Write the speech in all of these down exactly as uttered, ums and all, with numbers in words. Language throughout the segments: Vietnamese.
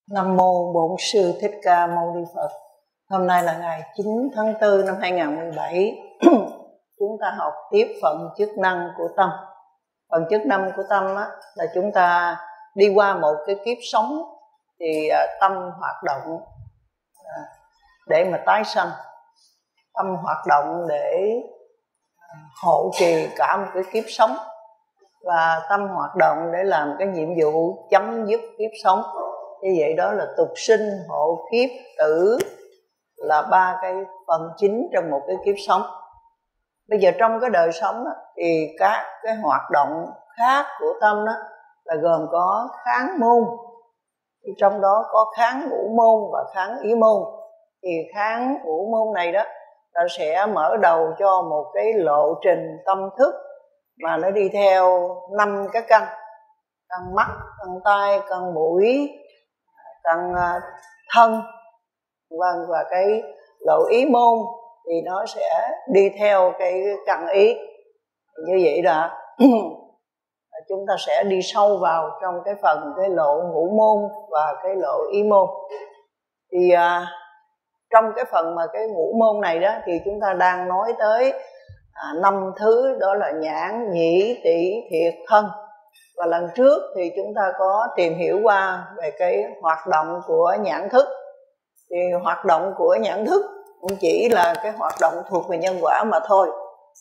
Nam mô Bổn Sư Thích Ca Mâu Ni Phật. Hôm nay là ngày chín tháng tư năm hai nghìn không trăm mười bảy. Chúng ta học tiếp phần chức năng của tâm. Phần chức năng của tâm á, là chúng ta đi qua một cái kiếp sống thì tâm hoạt động để mà tái sanh. Tâm hoạt động để hộ trì cả một cái kiếp sống, và tâm hoạt động để làm cái nhiệm vụ chấm dứt kiếp sống. Như vậy đó là tục sinh, hộ kiếp, tử, là ba cái phần chính trong một cái kiếp sống. Bây giờ trong cái đời sống đó, thì các cái hoạt động khác của tâm đó là gồm có kháng môn, thì trong đó có kháng ngũ môn và kháng ý môn. Thì kháng ngũ môn này đó nó sẽ mở đầu cho một cái lộ trình tâm thức mà nó đi theo năm cái căn: căn mắt, căn tai, căn mũi, căn thân, vâng, và cái lộ ý môn thì nó sẽ đi theo cái căn ý. Như vậy là chúng ta sẽ đi sâu vào trong cái phần cái lộ ngũ môn và cái lộ ý môn. Thì à, trong cái phần mà cái ngũ môn này đó thì chúng ta đang nói tới à, năm thứ, đó là nhãn, nhĩ, tỷ, thiệt, thân. Và lần trước thì chúng ta có tìm hiểu qua về cái hoạt động của nhãn thức. Thì hoạt động của nhãn thức cũng chỉ là cái hoạt động thuộc về nhân quả mà thôi.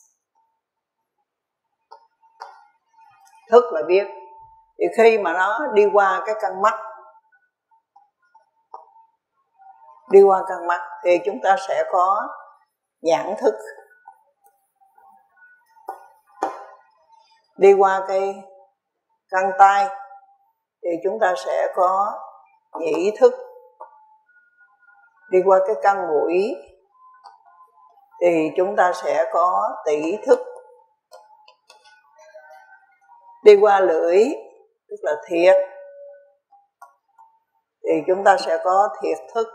Thức là biết. Thì khi mà nó đi qua cái căn mắt, đi qua căn mắt thì chúng ta sẽ có nhãn thức. Đi qua cái căn tai thì chúng ta sẽ có nhĩ thức. Đi qua cái căn mũi thì chúng ta sẽ có tỷ thức. Đi qua lưỡi tức là thiệt thì chúng ta sẽ có thiệt thức.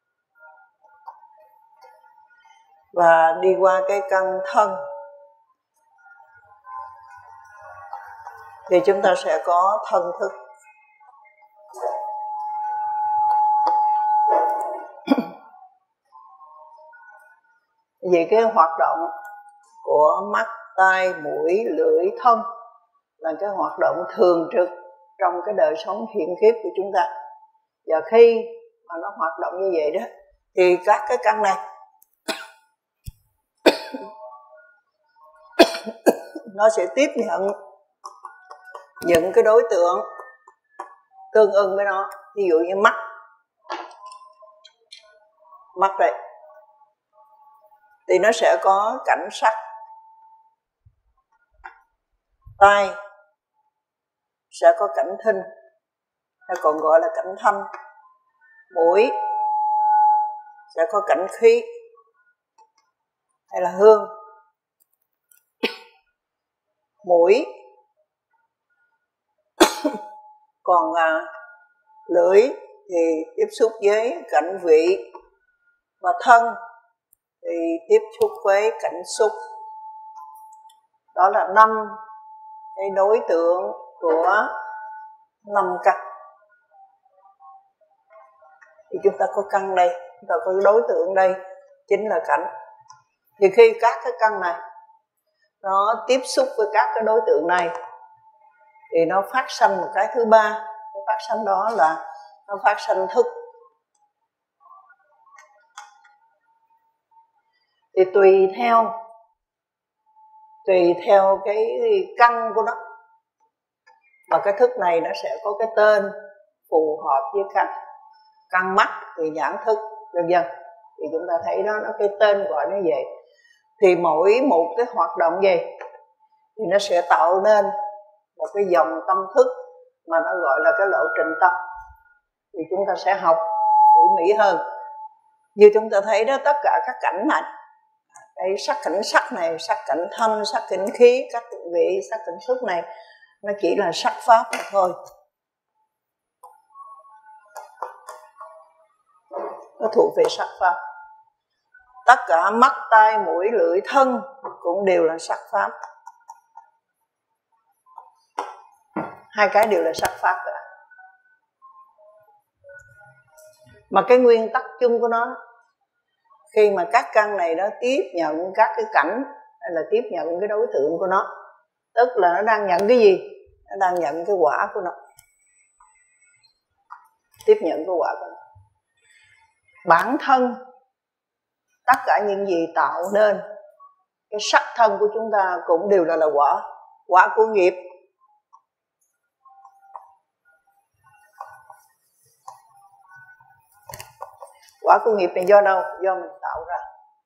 Và đi qua cái căn thân thì chúng ta sẽ có thân thức. Vì cái hoạt động của mắt, tai, mũi, lưỡi, thân là cái hoạt động thường trực trong cái đời sống hiện kiếp của chúng ta. Và khi mà nó hoạt động như vậy đó thì các cái căn này nó sẽ tiếp nhận những cái đối tượng tương ưng với nó. Ví dụ như mắt, mắt đây thì nó sẽ có cảnh sắc. Tai sẽ có cảnh thinh, hay còn gọi là cảnh thanh. Mũi sẽ có cảnh khí hay là hương. Mũi còn à, lưỡi thì tiếp xúc với cảnh vị, và thân thì tiếp xúc với cảnh xúc. Đó là năm cái đối tượng của năm căn. Thì chúng ta có căn đây, chúng ta có đối tượng đây, chính là cảnh. Thì khi các cái căn này nó tiếp xúc với các cái đối tượng này thì nó phát sanh một cái thứ ba. Cái phát sanh đó là nó phát sanh thức. Thì tùy theo tùy theo cái căn của nó và cái thức này nó sẽ có cái tên phù hợp với căn. Căn mắt thì nhãn thức, vân vân. Thì chúng ta thấy đó, nó cái tên gọi nó vậy. Thì mỗi một cái hoạt động gì thì nó sẽ tạo nên một cái dòng tâm thức mà nó gọi là cái lộ trình tâm. Thì chúng ta sẽ học tỉ mỉ hơn. Như chúng ta thấy đó, tất cả các cảnh này, cái sắc cảnh sắc này, sắc cảnh thanh, sắc cảnh khí, sắc cảnh vị, sắc cảnh xúc này, nó chỉ là sắc pháp mà thôi. Nó thuộc về sắc pháp. Tất cả mắt, tai, mũi, lưỡi, thân cũng đều là sắc pháp. Hai cái đều là sắc pháp cả. Mà cái nguyên tắc chung của nó, khi mà các căn này nó tiếp nhận các cái cảnh hay là tiếp nhận cái đối tượng của nó, tức là nó đang nhận cái gì? Nó đang nhận cái quả của nó, tiếp nhận cái quả của nó. Bản thân tất cả những gì tạo nên cái sắc thân của chúng ta cũng đều là là quả, quả của nghiệp. Quả của nghiệp này do đâu? Do mình tạo ra.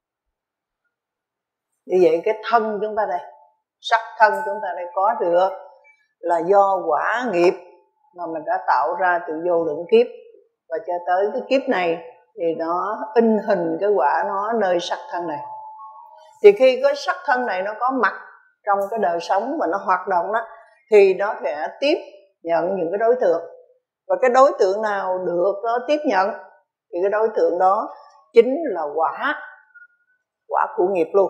Như vậy cái thân chúng ta đây, sắc thân chúng ta đây có được là do quả nghiệp mà mình đã tạo ra từ vô lượng kiếp, và cho tới cái kiếp này thì nó in hình cái quả nó nơi sắc thân này. Thì khi cái sắc thân này nó có mặt trong cái đời sống và nó hoạt động đó, thì nó sẽ tiếp nhận những cái đối tượng. Và cái đối tượng nào được nó tiếp nhận thì cái đối tượng đó chính là quả, quả của nghiệp luôn.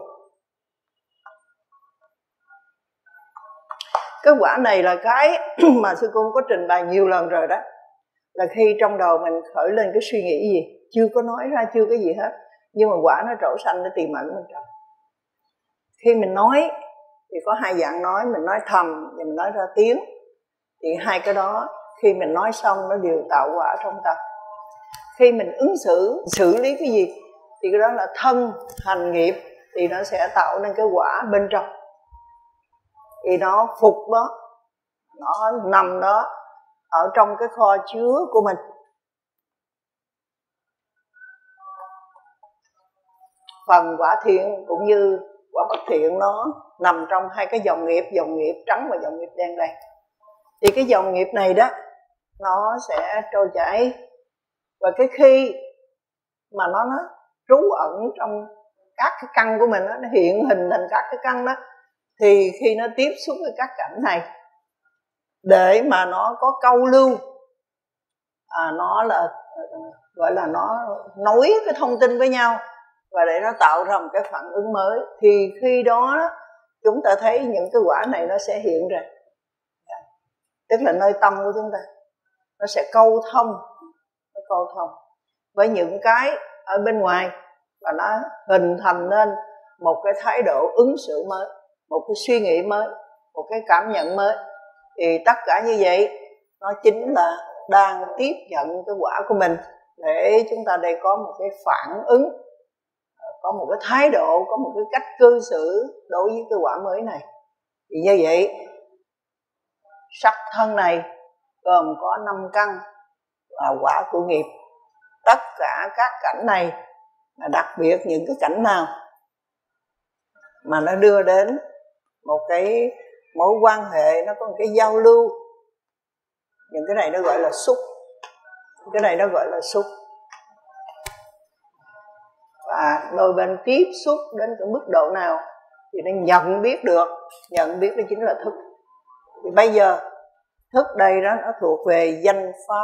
Cái quả này là cái mà sư cô có trình bày nhiều lần rồi đó, là khi trong đầu mình khởi lên cái suy nghĩ gì, chưa có nói ra, chưa cái gì hết, nhưng mà quả nó trổ xanh, nó tiềm ẩn bên trong. Khi mình nói thì có hai dạng nói, mình nói thầm và mình nói ra tiếng. Thì hai cái đó khi mình nói xong nó đều tạo quả trong tâm. Khi mình ứng xử, xử lý cái gì thì cái đó là thân hành nghiệp, thì nó sẽ tạo nên cái quả bên trong. Thì nó phục đó, nó nằm đó ở trong cái kho chứa của mình. Phần quả thiện cũng như quả bất thiện nó nằm trong hai cái dòng nghiệp, dòng nghiệp trắng và dòng nghiệp đen đây. Thì cái dòng nghiệp này đó nó sẽ trôi chảy, và cái khi mà nó, nó trú ẩn trong các cái căn của mình đó, nó hiện hình thành các cái căn đó, thì khi nó tiếp xúc với các cảnh này để mà nó có câu lưu, à, nó là gọi là nó nối cái thông tin với nhau và để nó tạo ra một cái phản ứng mới, thì khi đó chúng ta thấy những cái quả này nó sẽ hiện ra. Tức là nơi tâm của chúng ta nó sẽ câu thông, nó câu thông với những cái ở bên ngoài, và nó hình thành nên một cái thái độ ứng xử mới, một cái suy nghĩ mới, một cái cảm nhận mới. Thì tất cả như vậy nó chính là đang tiếp nhận cái quả của mình, để chúng ta đây có một cái phản ứng, có một cái thái độ, có một cái cách cư xử đối với cái quả mới này. Thì như vậy sắc thân này gồm có năm căn là quả của nghiệp. Tất cả các cảnh này, là đặc biệt những cái cảnh nào mà nó đưa đến một cái mối quan hệ, nó có một cái giao lưu, những cái này nó gọi là xúc, cái này nó gọi là xúc. Và đôi bên tiếp xúc đến cái mức độ nào thì nó nhận biết được, nhận biết đó chính là thức. Thì bây giờ thức đây đó nó thuộc về danh pháp.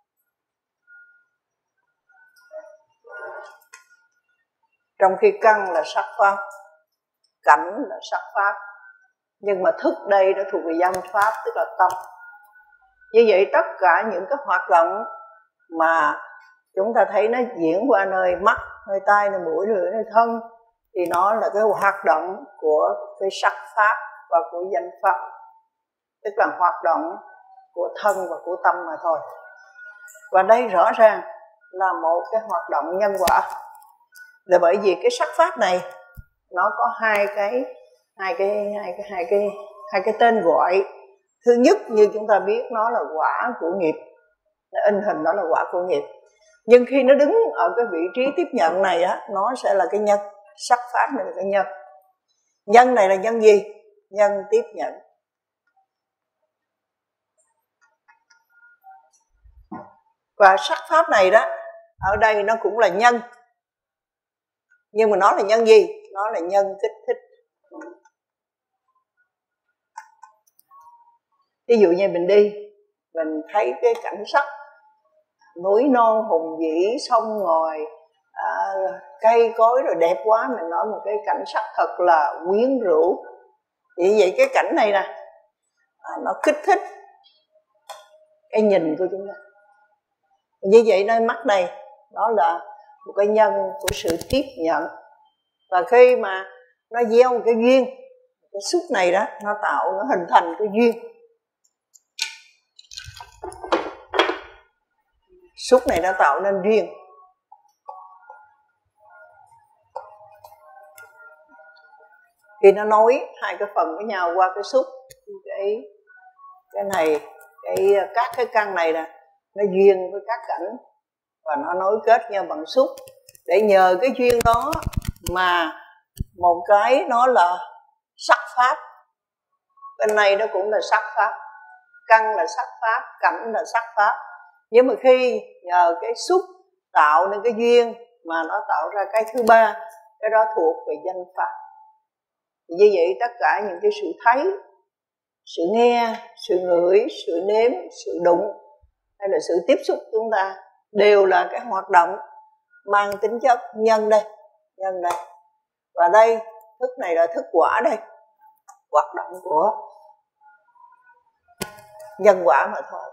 Trong khi căn là sắc pháp, cảnh là sắc pháp, nhưng mà thức đây nó thuộc về danh pháp, tức là tâm. Như vậy tất cả những cái hoạt động mà chúng ta thấy nó diễn qua nơi mắt, nơi tai, nơi mũi, lưỡi, nơi thân, thì nó là cái hoạt động của cái sắc pháp và của danh pháp, tức là hoạt động của thân và của tâm mà thôi. Và đây rõ ràng là một cái hoạt động nhân quả, là bởi vì cái sắc pháp này nó có hai cái hai cái hai cái hai cái hai cái tên gọi. Thứ nhất, như chúng ta biết, nó là quả của nghiệp, nó in hình đó là quả của nghiệp. Nhưng khi nó đứng ở cái vị trí tiếp nhận này á, nó sẽ là cái nhân. Sắc pháp này là cái nhân. Nhân này là nhân gì? Nhân tiếp nhận. Và sắc pháp này đó, ở đây nó cũng là nhân. Nhưng mà nó là nhân gì? Nó là nhân kích thích. Ví dụ như mình đi, mình thấy cái cảnh sắc núi non hùng vĩ, sông ngòi, à, cây cối rồi đẹp quá, mình nói một cái cảnh sắc thật là quyến rũ. Vì vậy cái cảnh này nè, à, nó kích thích cái nhìn của chúng ta. Như vậy nơi mắt này đó là một cái nhân của sự tiếp nhận. Và khi mà nó gieo một cái duyên, cái xúc này đó, nó tạo, nó hình thành cái duyên. Xúc này nó tạo nên duyên. Khi nó nối hai cái phần với nhau qua cái xúc, cái cái này, cái các cái căn này nè, nó duyên với các cảnh và nó nối kết nhau bằng xúc. Để nhờ cái duyên đó mà một cái nó là sắc pháp, bên này nó cũng là sắc pháp, căn là sắc pháp, cảnh là sắc pháp. Nhưng mà khi nhờ cái xúc tạo nên cái duyên mà nó tạo ra cái thứ ba, cái đó thuộc về danh pháp. Như vậy tất cả những cái sự thấy, sự nghe, sự ngửi, sự nếm, sự đụng hay là sự tiếp xúc chúng ta đều là cái hoạt động mang tính chất nhân đây, nhân đây. Và đây, thức này là thức quả đây, hoạt động của nhân quả mà thôi.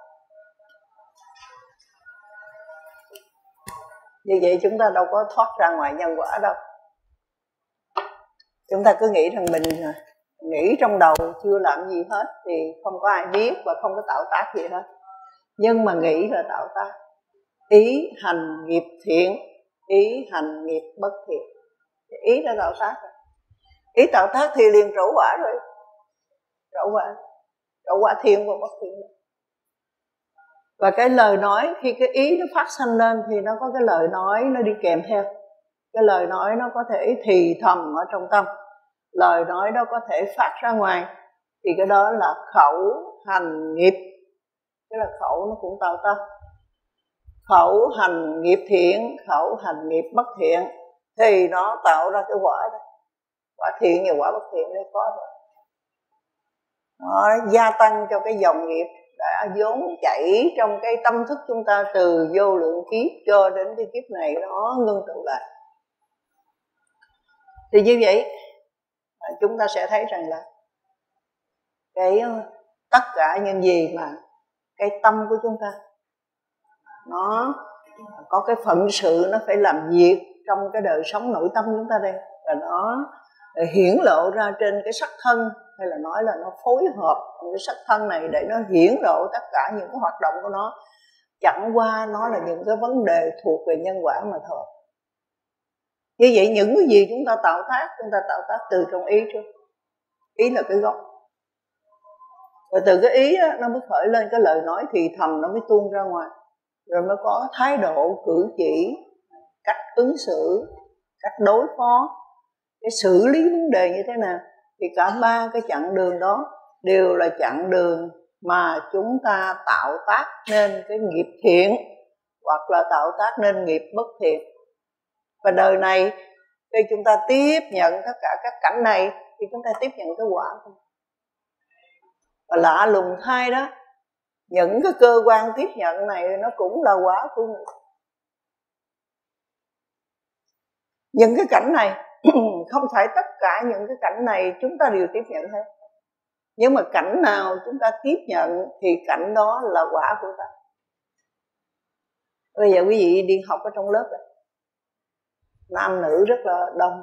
Như vậy chúng ta đâu có thoát ra ngoài nhân quả đâu. Chúng ta cứ nghĩ rằng mình nghĩ trong đầu chưa làm gì hết thì không có ai biết và không có tạo tác gì hết. Nhưng mà nghĩ là tạo tác. Ý hành nghiệp thiện, ý hành nghiệp bất thiện. Ý đã tạo tác rồi. Ý tạo tác thì liền trổ quả rồi. Trổ quả, trổ quả thiện và bất thiện. Và cái lời nói, khi cái ý nó phát sanh lên thì nó có cái lời nói nó đi kèm theo. Cái lời nói nó có thể thì thầm ở trong tâm, lời nói đó có thể phát ra ngoài, thì cái đó là khẩu hành nghiệp. Cái là khẩu nó cũng tạo tác. Khẩu hành nghiệp thiện, khẩu hành nghiệp bất thiện, thì nó tạo ra cái quả đó. Quả thiện và quả bất thiện đấy có rồi. Nó gia tăng cho cái dòng nghiệp đã vốn chảy trong cái tâm thức chúng ta từ vô lượng kiếp cho đến cái kiếp này nó ngưng tụ lại. Thì như vậy chúng ta sẽ thấy rằng là cái tất cả những gì mà cái tâm của chúng ta nó có cái phận sự nó phải làm việc trong cái đời sống nội tâm chúng ta đây, và nó hiển lộ ra trên cái sắc thân, hay là nói là nó phối hợp trong cái sắc thân này để nó hiển lộ tất cả những cái hoạt động của nó. Chẳng qua nó là những cái vấn đề thuộc về nhân quả mà thôi. Như vậy những cái gì chúng ta tạo tác, chúng ta tạo tác từ trong ý trước. Ý là cái gốc. Rồi từ cái ý đó, nó mới khởi lên cái lời nói thì thầm, nó mới tuôn ra ngoài. Rồi mới có thái độ, cử chỉ, cách ứng xử, cách đối phó, cái xử lý vấn đề như thế nào. Thì cả ba cái chặng đường đó đều là chặng đường mà chúng ta tạo tác nên cái nghiệp thiện hoặc là tạo tác nên nghiệp bất thiện. Và đời này khi chúng ta tiếp nhận tất cả các cảnh này thì chúng ta tiếp nhận cái quả. Và lạ lùng thay đó, những cái cơ quan tiếp nhận này nó cũng là quả của người. Những cái cảnh này không phải tất cả những cái cảnh này chúng ta đều tiếp nhận hết. Nhưng mà cảnh nào chúng ta tiếp nhận thì cảnh đó là quả của ta. Bây giờ quý vị đi học ở trong lớp này, nam nữ rất là đông,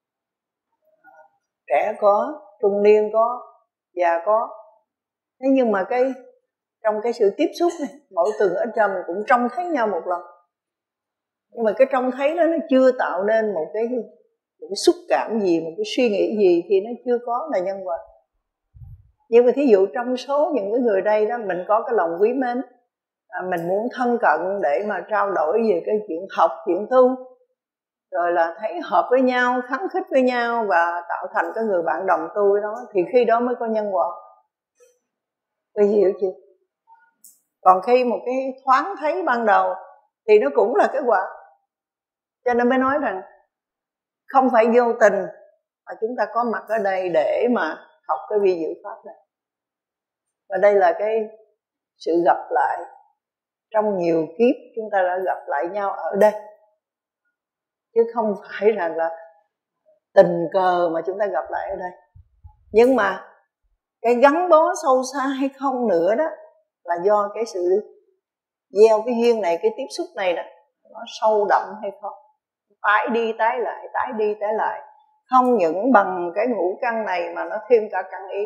trẻ có, trung niên có, già có. Thế nhưng mà cái trong cái sự tiếp xúc này, mỗi từng ở trong cũng trông thấy nhau một lần. Nhưng mà cái trông thấy đó nó chưa tạo nên một cái, một cái xúc cảm gì, một cái suy nghĩ gì thì nó chưa có là nhân quả. Nhưng mà thí dụ trong số những cái người đây đó, mình có cái lòng quý mến, à, mình muốn thân cận để mà trao đổi về cái chuyện học, chuyện tu, rồi là thấy hợp với nhau, khắng khích với nhau và tạo thành cái người bạn đồng tu đó, thì khi đó mới có nhân quả. Tôi hiểu chưa? Còn khi một cái thoáng thấy ban đầu thì nó cũng là cái quả. Cho nên mới nói rằng không phải vô tình mà chúng ta có mặt ở đây để mà học cái vi diệu pháp này. Và đây là cái sự gặp lại. Trong nhiều kiếp chúng ta đã gặp lại nhau ở đây, chứ không phải rằng là tình cờ mà chúng ta gặp lại ở đây. Nhưng mà cái gắn bó sâu xa hay không nữa đó là do cái sự gieo cái duyên này, cái tiếp xúc này đó, nó sâu đậm hay không, tái đi tái lại, tái đi tái lại, không những bằng cái ngũ căn này mà nó thêm cả căn ý.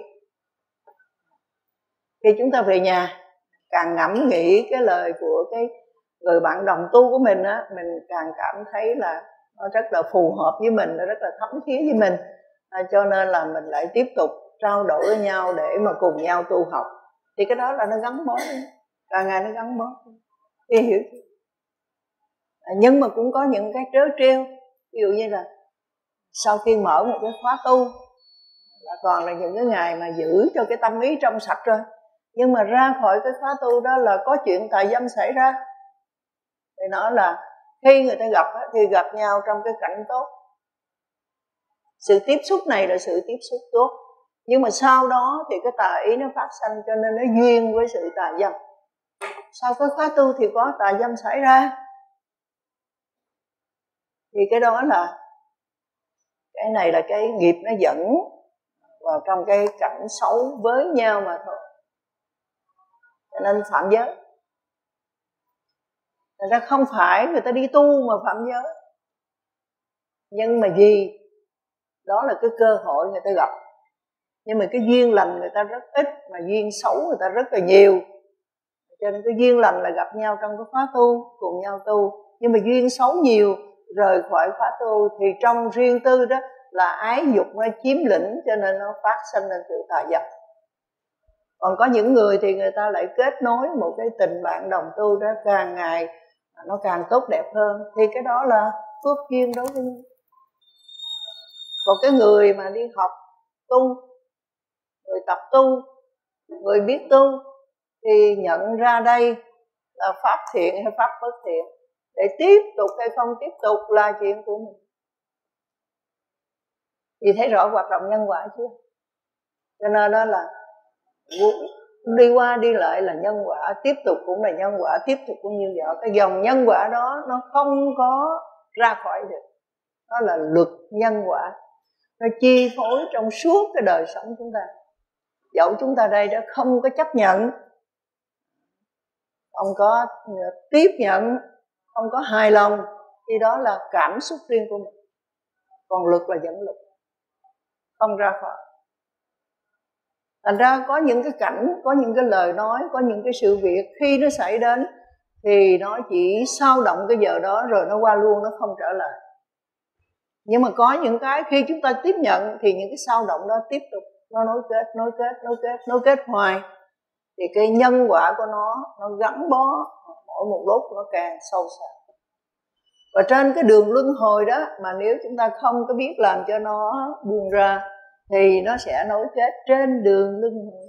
Khi chúng ta về nhà càng ngẫm nghĩ cái lời của cái người bạn đồng tu của mình á, mình càng cảm thấy là nó rất là phù hợp với mình, nó rất là thấm thía với mình, à, cho nên là mình lại tiếp tục trao đổi với nhau để mà cùng nhau tu học. Thì cái đó là nó gắn bó, càng ngày nó gắn bó. Thì hiểu chứ? À, nhưng mà cũng có những cái trớ trêu, ví dụ như là sau khi mở một cái khóa tu là còn là những cái ngày mà giữ cho cái tâm ý trong sạch rồi, nhưng mà ra khỏi cái khóa tu đó là có chuyện tà dâm xảy ra. Thì nói là khi người ta gặp thì gặp nhau trong cái cảnh tốt, sự tiếp xúc này là sự tiếp xúc tốt, nhưng mà sau đó thì cái tà ý nó phát sanh, cho nên nó duyên với sự tà dâm. Sau cái khóa tu thì có tà dâm xảy ra, thì cái đó là cái này là cái nghiệp nó dẫn vào trong cái cảnh xấu với nhau mà thôi. Cho nên phạm giới. Thật ra không phải người ta đi tu mà phạm giới, nhưng mà vì đó là cái cơ hội người ta gặp. Nhưng mà cái duyên lành người ta rất ít, mà duyên xấu người ta rất là nhiều. Cho nên cái duyên lành là gặp nhau trong cái khóa tu, cùng nhau tu. Nhưng mà duyên xấu nhiều, rời khỏi khóa tu thì trong riêng tư đó là ái dục nó chiếm lĩnh, cho nên nó phát sinh lên sự tà dâm. Còn có những người thì người ta lại kết nối một cái tình bạn đồng tu đó, càng ngày nó càng tốt đẹp hơn, thì cái đó là phước duyên đối với nhau. Còn cái người mà đi học tu, người tập tu, người biết tu thì nhận ra đây là pháp thiện hay pháp bất thiện, để tiếp tục hay không tiếp tục là chuyện của mình. Thì thấy rõ hoạt động nhân quả chưa? Cho nên đó là đi qua đi lại là nhân quả, tiếp tục cũng là nhân quả, tiếp tục cũng như vậy. Cái dòng nhân quả đó nó không có ra khỏi được. Đó là luật nhân quả, nó chi phối trong suốt cái đời sống chúng ta. Dẫu chúng ta đây đó không có chấp nhận, không có tiếp nhận, không có hài lòng, thì đó là cảm xúc riêng của mình. Còn luật là dẫn luật, không ra khỏi. Thành ra có những cái cảnh, có những cái lời nói, có những cái sự việc khi nó xảy đến thì nó chỉ sao động cái giờ đó rồi nó qua luôn, nó không trở lại. Nhưng mà có những cái khi chúng ta tiếp nhận thì những cái sao động đó tiếp tục, nó nối kết, nối kết, nối kết, nối kết hoài. Thì cái nhân quả của nó, nó gắn bó mỗi một lúc nó càng sâu sắc. Và trên cái đường luân hồi đó, mà nếu chúng ta không có biết làm cho nó buông ra, thì nó sẽ nối kết trên đường luân hồi.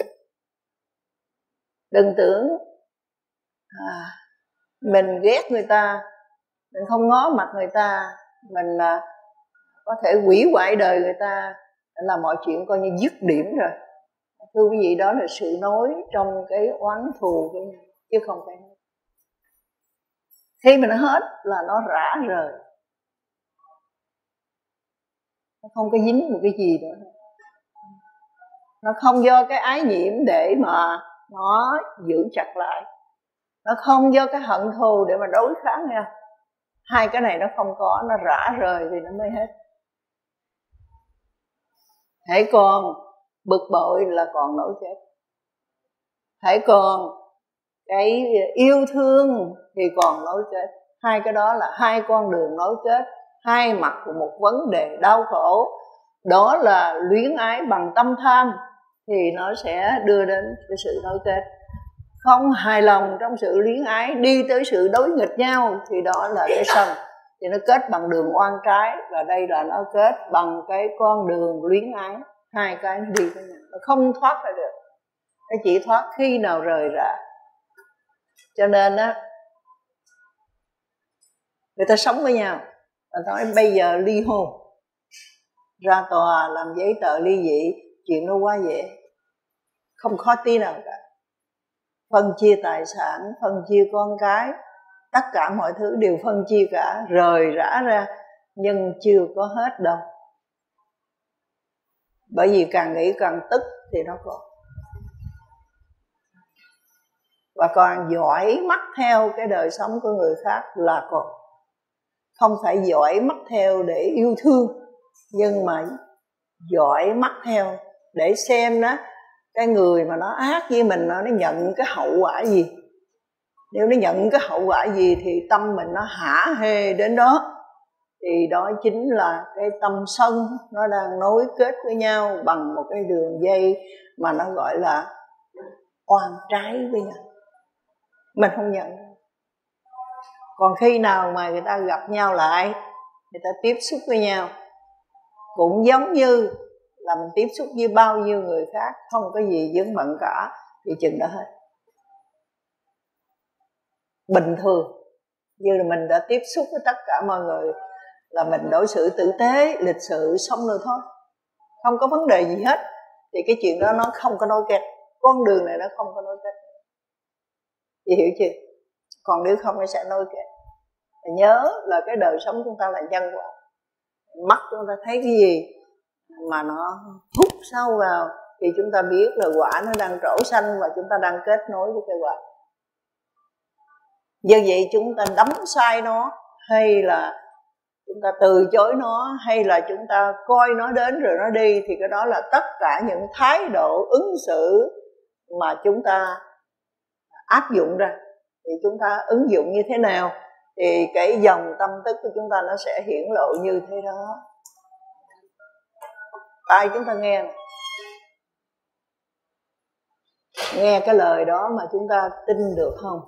Đừng tưởng à, mình ghét người ta, mình không ngó mặt người ta, mình là có thể hủy hoại đời người ta, là mọi chuyện coi như dứt điểm rồi. Thưa quý vị, đó là sự nối trong cái oán thù với nhau, chứ không phải. Khi mà nó hết là nó rã rời, nó không có dính một cái gì nữa. Nó không do cái ái nhiễm để mà nó giữ chặt lại, nó không do cái hận thù để mà đối kháng nha. Hai cái này nó không có, nó rã rời thì nó mới hết. Hãy còn bực bội là còn nổi kết. Hãy còn cái yêu thương thì còn nối kết. Hai cái đó là hai con đường nối kết, hai mặt của một vấn đề đau khổ. Đó là luyến ái bằng tâm tham, thì nó sẽ đưa đến cái sự nối kết. Không hài lòng trong sự luyến ái, đi tới sự đối nghịch nhau, thì đó là cái sân. Thì nó kết bằng đường oan trái, và đây là nó kết bằng cái con đường luyến ái. Hai cái nó đi với nhau, nó không thoát ra được. Nó chỉ thoát khi nào rời rã. Cho nên á, người ta sống với nhau, người ta nói bây giờ ly hôn, ra tòa làm giấy tờ ly dị, chuyện nó quá dễ, không khó tí nào cả. Phân chia tài sản, phân chia con cái, tất cả mọi thứ đều phân chia cả, rời rã ra, nhưng chưa có hết đâu. Bởi vì càng nghĩ càng tức thì nó có. và còn dõi mắt theo cái đời sống của người khác là còn không phải dõi mắt theo để yêu thương, nhưng mà dõi mắt theo để xem đó cái người mà nó ác với mình nó, nó nhận cái hậu quả gì. Nếu nó nhận cái hậu quả gì thì tâm mình nó hả hê đến đó, thì đó chính là cái tâm sân nó đang nối kết với nhau bằng một cái đường dây mà nó gọi là oan trái với nhau. Mình không nhận. Còn khi nào mà người ta gặp nhau lại, người ta tiếp xúc với nhau cũng giống như là mình tiếp xúc với bao nhiêu người khác, không có gì vướng bận cả, thì chừng đó hết. Bình thường như là mình đã tiếp xúc với tất cả mọi người là mình đối xử tử tế, lịch sự, xong rồi thôi, không có vấn đề gì hết, thì cái chuyện đó nó không có nối kết. Con đường này nó không có nối kết. Chị hiểu chưa? Còn nếu không nó sẽ nối kết. Nhớ là cái đời sống chúng ta là nhân quả. Mắt chúng ta thấy cái gì mà nó hút sâu vào thì chúng ta biết là quả nó đang trổ xanh và chúng ta đang kết nối với cái quả. Do vậy chúng ta đắm sai nó, hay là chúng ta từ chối nó, hay là chúng ta coi nó đến rồi nó đi, thì cái đó là tất cả những thái độ ứng xử mà chúng ta áp dụng ra. Thì chúng ta ứng dụng như thế nào thì cái dòng tâm thức của chúng ta nó sẽ hiển lộ như thế đó. Tai chúng ta nghe này, nghe cái lời đó mà chúng ta tin được không?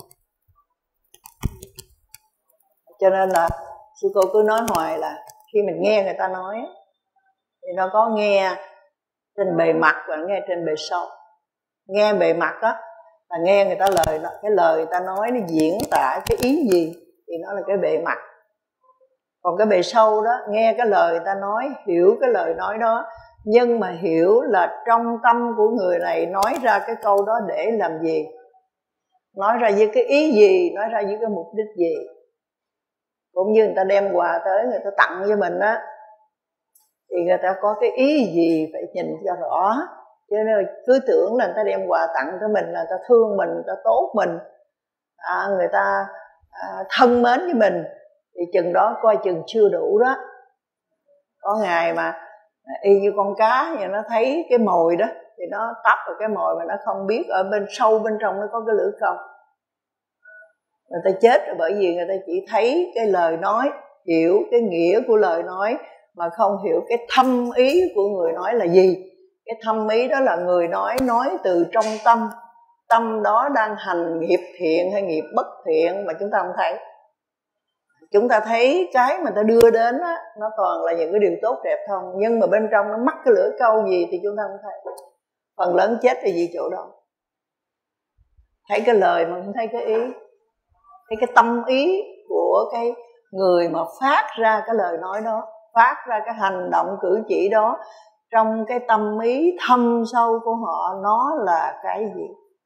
Cho nên là sư cô cứ nói hoài là khi mình nghe người ta nói thì nó có nghe trên bề mặt và nghe trên bề sâu. Nghe bề mặt á là nghe người ta lời, cái lời người ta nói nó diễn tả cái ý gì thì nó là cái bề mặt. Còn cái bề sâu đó, nghe cái lời người ta nói, hiểu cái lời nói đó, nhưng mà hiểu là trong tâm của người này nói ra cái câu đó để làm gì, nói ra với cái ý gì, nói ra với cái mục đích gì. Cũng như người ta đem quà tới, người ta tặng cho mình á, thì người ta có cái ý gì phải nhìn cho rõ. Cho nên cứ tưởng là người ta đem quà tặng cho mình là người ta thương mình, người ta tốt mình, à, người ta à, thân mến với mình, thì chừng đó coi chừng chưa đủ đó. Có ngày mà y như con cá vậy, nó thấy cái mồi đó thì nó tấp vào cái mồi mà nó không biết ở bên sâu bên trong nó có cái lưỡi câu. Người ta chết là bởi vì người ta chỉ thấy cái lời nói, hiểu cái nghĩa của lời nói mà không hiểu cái thâm ý của người nói là gì. Cái thâm ý đó là người nói nói từ trong tâm, tâm đó đang hành nghiệp thiện hay nghiệp bất thiện mà chúng ta không thấy. Chúng ta thấy cái mà ta đưa đến á, nó toàn là những cái điều tốt đẹp không, nhưng mà bên trong nó mắc cái lưỡi câu gì thì chúng ta không thấy. Phần lớn chết là vì chỗ đó, thấy cái lời mà không thấy cái ý, thấy cái tâm ý của cái người mà phát ra cái lời nói đó, phát ra cái hành động cử chỉ đó, trong cái tâm ý thâm sâu của họ nó là cái gì.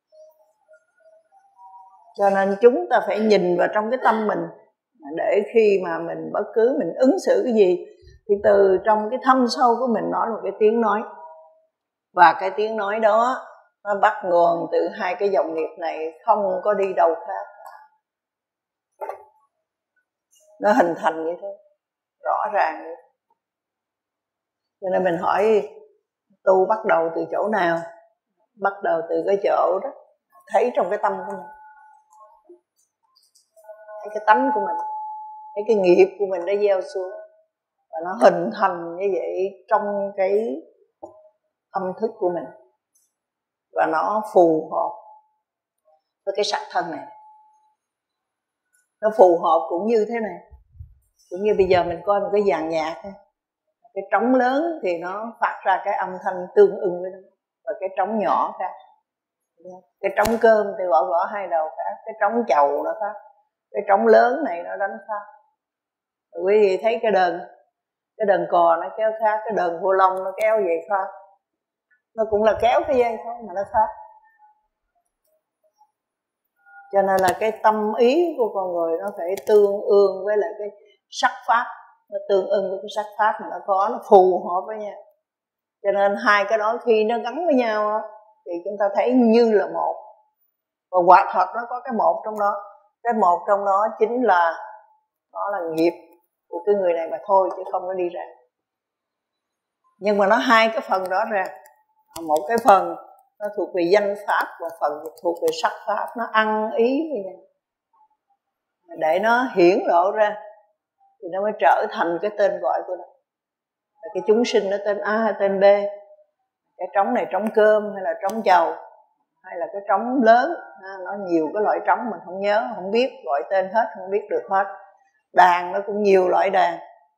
Cho nên chúng ta phải nhìn vào trong cái tâm mình, để khi mà mình bất cứ mình ứng xử cái gì thì từ trong cái thâm sâu của mình nói một cái tiếng nói. Và cái tiếng nói đó nó bắt nguồn từ hai cái dòng nghiệp này, không có đi đâu khác. Nó hình thành như thế, rõ ràng như thế. Cho nên mình hỏi tu bắt đầu từ chỗ nào? Bắt đầu từ cái chỗ đó, thấy trong cái tâm của mình, thấy cái tánh của mình, thấy cái nghiệp của mình đã gieo xuống, và nó hình thành như vậy trong cái tâm thức của mình, và nó phù hợp với cái sắc thân này. Nó phù hợp cũng như thế này. Cũng như bây giờ mình coi một cái dàn nhạc, cái trống lớn thì nó phát ra cái âm thanh tương ưng với nó, và cái trống nhỏ khác. Cái trống cơm thì gõ gõ hai đầu khác, cái trống chầu nó khác, cái trống lớn này nó đánh khác. Quý vị thấy cái đờn, cái đờn cò nó kéo khác, cái đờn vô lông nó kéo vậy khác. Nó cũng là kéo cái dây thôi mà nó khác. Cho nên là cái tâm ý của con người nó phải tương ương với lại cái sắc pháp, nó tương ưng với cái sắc pháp mà nó có, nó phù hợp với nhau. Cho nên hai cái đó khi nó gắn với nhau thì chúng ta thấy như là một. Và quả thật nó có cái một trong đó. Cái một trong đó chính là nó là nghiệp của cái người này mà thôi, chứ không có đi ra. Nhưng mà nó hai cái phần đó ra. Một cái phần nó thuộc về danh pháp, và phần thuộc về sắc pháp. Nó ăn ý với nhau để nó hiển lộ ra, thì nó mới trở thành cái tên gọi của nó. Cái chúng sinh nó tên A hay tên B. Cái trống này trống cơm hay là trống dầu, hay là cái trống lớn, nó nhiều cái loại trống mình không nhớ, không biết, gọi tên hết, không biết được hết. Đàn nó cũng nhiều loại đàn.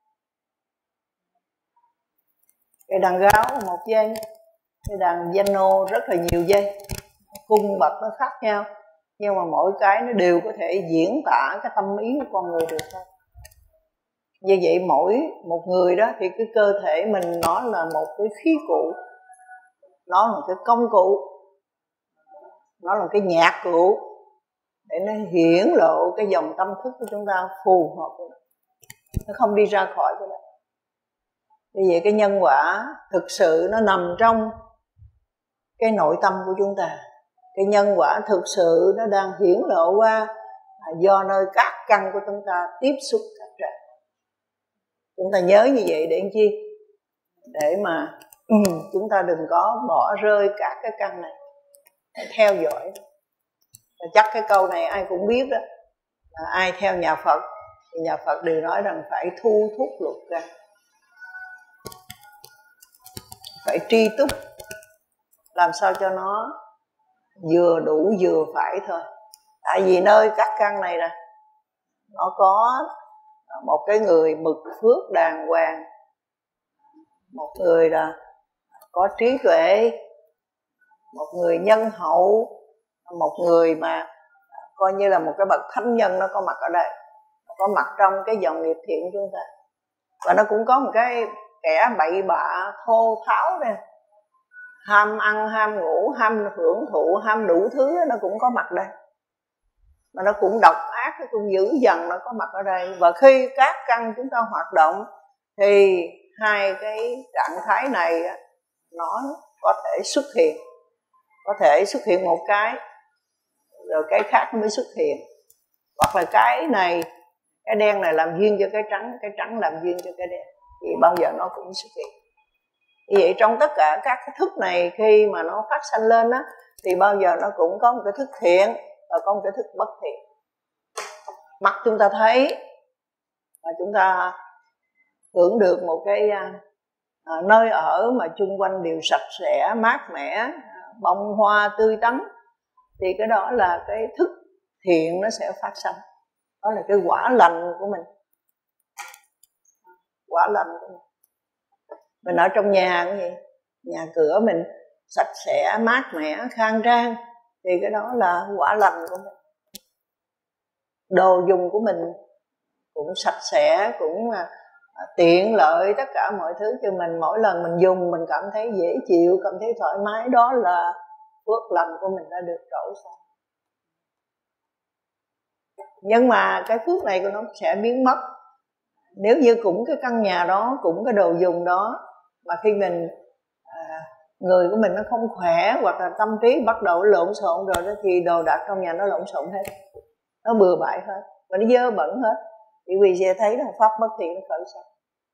Cái đàn gáo một dây, cái đàn piano rất là nhiều dây, cung bậc nó khác nhau, nhưng mà mỗi cái nó đều có thể diễn tả cái tâm ý của con người được thôi. Như vậy mỗi một người đó thì cái cơ thể mình nó là một cái khí cụ, nó là một cái công cụ, nó là cái nhạc cụ để nó hiển lộ cái dòng tâm thức của chúng ta phù hợp với nó, nó không đi ra khỏi cái đó. Vì vậy cái nhân quả thực sự nó nằm trong cái nội tâm của chúng ta. Cái nhân quả thực sự nó đang hiển lộ qua do nơi các căn của chúng ta tiếp xúc các trạng. Chúng ta nhớ như vậy để làm chi? Để mà um, chúng ta đừng có bỏ rơi các cái căn này, để theo dõi. Và chắc cái câu này ai cũng biết đó, là ai theo nhà Phật thì nhà Phật đều nói rằng phải thu thúc lục căn, phải tri túc, làm sao cho nó vừa đủ vừa phải thôi. Tại vì nơi các căn này nè, nó có một cái người mực phước đàng hoàng, một người là có trí tuệ, một người nhân hậu, một người mà coi như là một cái bậc thánh nhân, nó có mặt ở đây, nó có mặt trong cái dòng nghiệp thiện của chúng ta. Và nó cũng có một cái kẻ bậy bạ thô tháo nè, ham ăn, ham ngủ, ham hưởng thụ, ham đủ thứ, nó cũng có mặt đây. Mà nó cũng độc ác, nó cũng dữ dằn, nó có mặt ở đây. Và khi các căn chúng ta hoạt động thì hai cái trạng thái này nó có thể xuất hiện. Có thể xuất hiện một cái, rồi cái khác nó mới xuất hiện. Hoặc là cái này, cái đen này làm duyên cho cái trắng, cái trắng làm duyên cho cái đen, thì bao giờ nó cũng xuất hiện. Vì vậy trong tất cả các cái thức này, khi mà nó phát sanh lên á, thì bao giờ nó cũng có một cái thức thiện và có một cái thức bất thiện. Mắt chúng ta thấy và chúng ta hưởng được một cái à, nơi ở mà chung quanh đều sạch sẽ, mát mẻ, bông hoa tươi tắn, thì cái đó là cái thức thiện nó sẽ phát sanh. Đó là cái quả lành của mình. Quả lành của mình. Mình ở trong nhà cũng vậy, nhà cửa mình sạch sẽ, mát mẻ, khang trang, thì cái đó là quả lành của mình. Đồ dùng của mình cũng sạch sẽ, cũng tiện lợi, tất cả mọi thứ cho mình. Mỗi lần mình dùng mình cảm thấy dễ chịu, cảm thấy thoải mái, đó là phước lành của mình đã được trổ sang. Nhưng mà cái phước này của nó sẽ biến mất nếu như cũng cái căn nhà đó, cũng cái đồ dùng đó, mà khi mình à, người của mình nó không khỏe, hoặc là tâm trí bắt đầu lộn xộn rồi đó, thì đồ đạc trong nhà nó lộn xộn hết, nó bừa bãi hết, và nó dơ bẩn hết. Thì quý vị sẽ thấy là pháp bất thiện nó khởi sanh.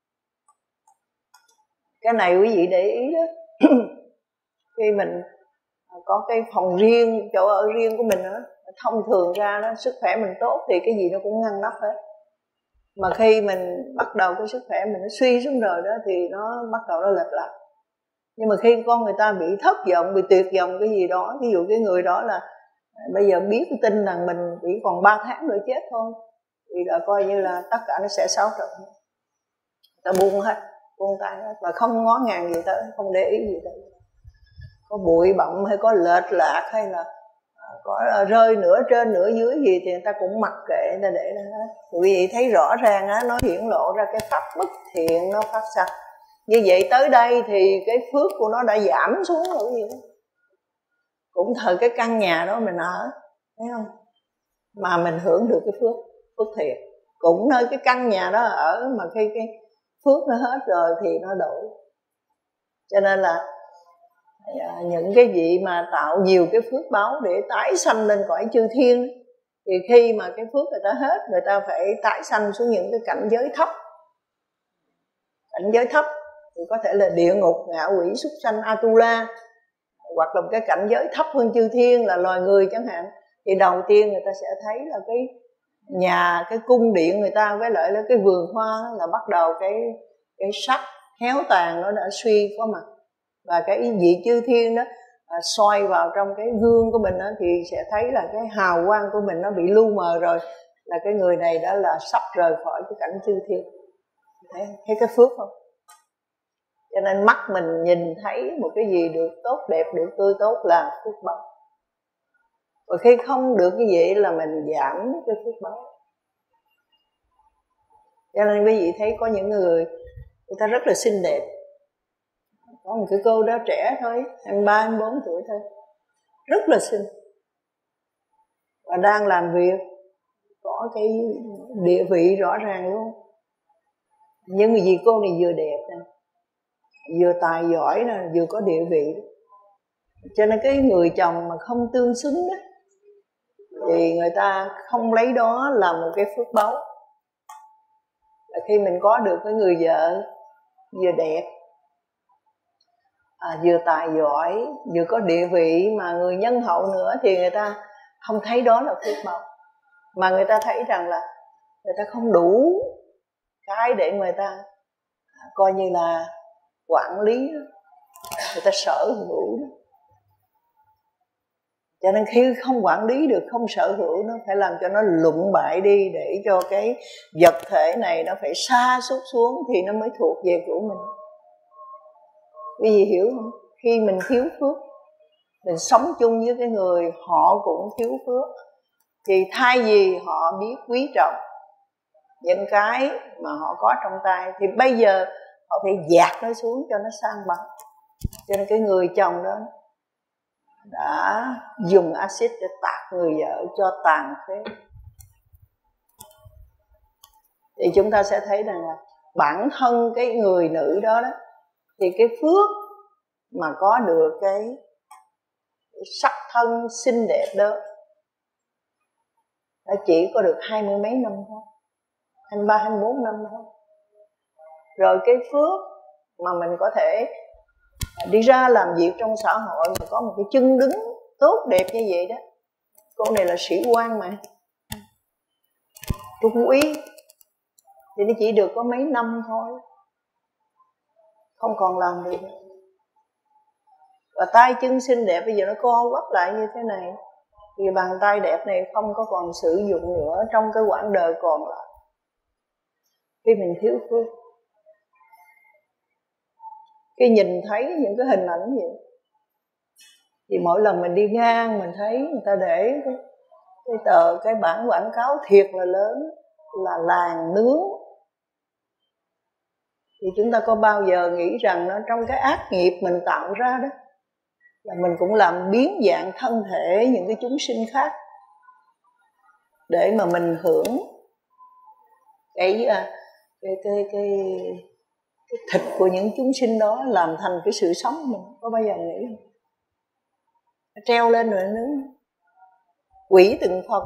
Cái này quý vị để ý đó. Khi mình có cái phòng riêng, chỗ ở riêng của mình đó, thông thường ra đó, sức khỏe mình tốt thì cái gì nó cũng ngăn nắp hết. Mà khi mình bắt đầu cái sức khỏe mình nó suy xuống rồi đó, thì nó bắt đầu nó lệch lạc. Nhưng mà khi con người ta bị thất vọng, bị tuyệt vọng cái gì đó, ví dụ cái người đó là bây giờ biết cái tin rằng mình chỉ còn ba tháng nữa chết thôi, thì là coi như là tất cả nó sẽ xáo trộn. Ta buông hết, buông tay hết, và không ngó ngàng gì tới, không để ý gì tới. Có bụi bặm hay có lệch lạc hay là có rơi nửa trên nửa dưới gì thì người ta cũng mặc kệ, người ta để đó hết. Quý vị thấy rõ ràng á, nó hiển lộ ra cái pháp bất thiện nó phát sinh. Như vậy tới đây thì cái phước của nó đã giảm xuống rồi gì đó. Cũng thời cái căn nhà đó mình ở, thấy không? Mà mình hưởng được cái phước, phước thiện. Cũng nơi cái căn nhà đó ở, mà khi cái phước nó hết rồi thì nó đổi. Cho nên là những cái vị mà tạo nhiều cái phước báo để tái sanh lên cõi chư thiên, thì khi mà cái phước người ta hết, người ta phải tái sanh xuống những cái cảnh giới thấp. Cảnh giới thấp thì có thể là địa ngục, ngạ quỷ, súc sanh, Atula, hoặc là một cái cảnh giới thấp hơn chư thiên là loài người chẳng hạn. Thì đầu tiên người ta sẽ thấy là cái nhà, cái cung điện người ta với lại là cái vườn hoa là bắt đầu cái cái sắc héo tàn nó đã suy có mặt, và cái vị chư thiên đó à, soi vào trong cái gương của mình đó, thì sẽ thấy là cái hào quang của mình nó bị lu mờ rồi, là cái người này đã là sắp rời khỏi cái cảnh chư thiên. Thấy, thấy cái phước không? Cho nên mắt mình nhìn thấy một cái gì được tốt đẹp, được tươi tốt là phước báo. Và khi không được như vậy là mình giảm cái phước báo. Cho nên quý vị thấy có những người người ta rất là xinh đẹp. Có một cái cô đó trẻ thôi, hai mươi ba, hai mươi bốn tuổi thôi, rất là xinh, và đang làm việc, có cái địa vị rõ ràng luôn. Nhưng mà vì cô này vừa đẹp nè, vừa tài giỏi nè, vừa có địa vị, cho nên cái người chồng mà không tương xứng đó, thì người ta không lấy đó là một cái phước báu. Là khi mình có được cái người vợ vừa đẹp, à, vừa tài giỏi, vừa có địa vị, mà người nhân hậu nữa, thì người ta không thấy đó là phước báu, mà người ta thấy rằng là người ta không đủ cái để người ta coi như là quản lý đó. Người ta sở hữu đó. Cho nên khi không quản lý được, không sở hữu, nó phải làm cho nó lụng bại đi, để cho cái vật thể này nó phải sa sút xuống thì nó mới thuộc về của mình. Quý vị hiểu không? Khi mình thiếu phước, mình sống chung với cái người họ cũng thiếu phước, thì thay vì họ biết quý trọng những cái mà họ có trong tay, thì bây giờ họ phải dạt nó xuống cho nó sang bằng. Cho nên cái người chồng đó đã dùng axit để tạt người vợ cho tàn phế. Thì chúng ta sẽ thấy rằng là bản thân cái người nữ đó đó, thì cái phước mà có được cái sắc thân xinh đẹp đó, nó chỉ có được hai mươi mấy năm thôi, hai mươi ba, hai mươi bốn năm thôi. Rồi cái phước mà mình có thể đi ra làm việc trong xã hội mà có một cái chân đứng tốt đẹp như vậy đó. Cô này là sĩ quan mà, trung úy, thì nó chỉ được có mấy năm thôi, không còn làm được. Và tay chân xinh đẹp bây giờ nó co quắp lại như thế này, thì bàn tay đẹp này không có còn sử dụng nữa trong cái quãng đời còn lại, khi mình thiếu phước. Khi nhìn thấy những cái hình ảnh vậy, thì mỗi lần mình đi ngang mình thấy người ta để cái, cái tờ, cái bản quảng cáo thiệt là lớn là làng nướng, thì chúng ta có bao giờ nghĩ rằng nó trong cái ác nghiệp mình tạo ra đó, là mình cũng làm biến dạng thân thể những cái chúng sinh khác, để mà mình hưởng cái cái cái cái, cái thịt của những chúng sinh đó, làm thành cái sự sống của mình. Có bao giờ nghĩ không? Nó treo lên rồi nó nướng, quỷ từng phần.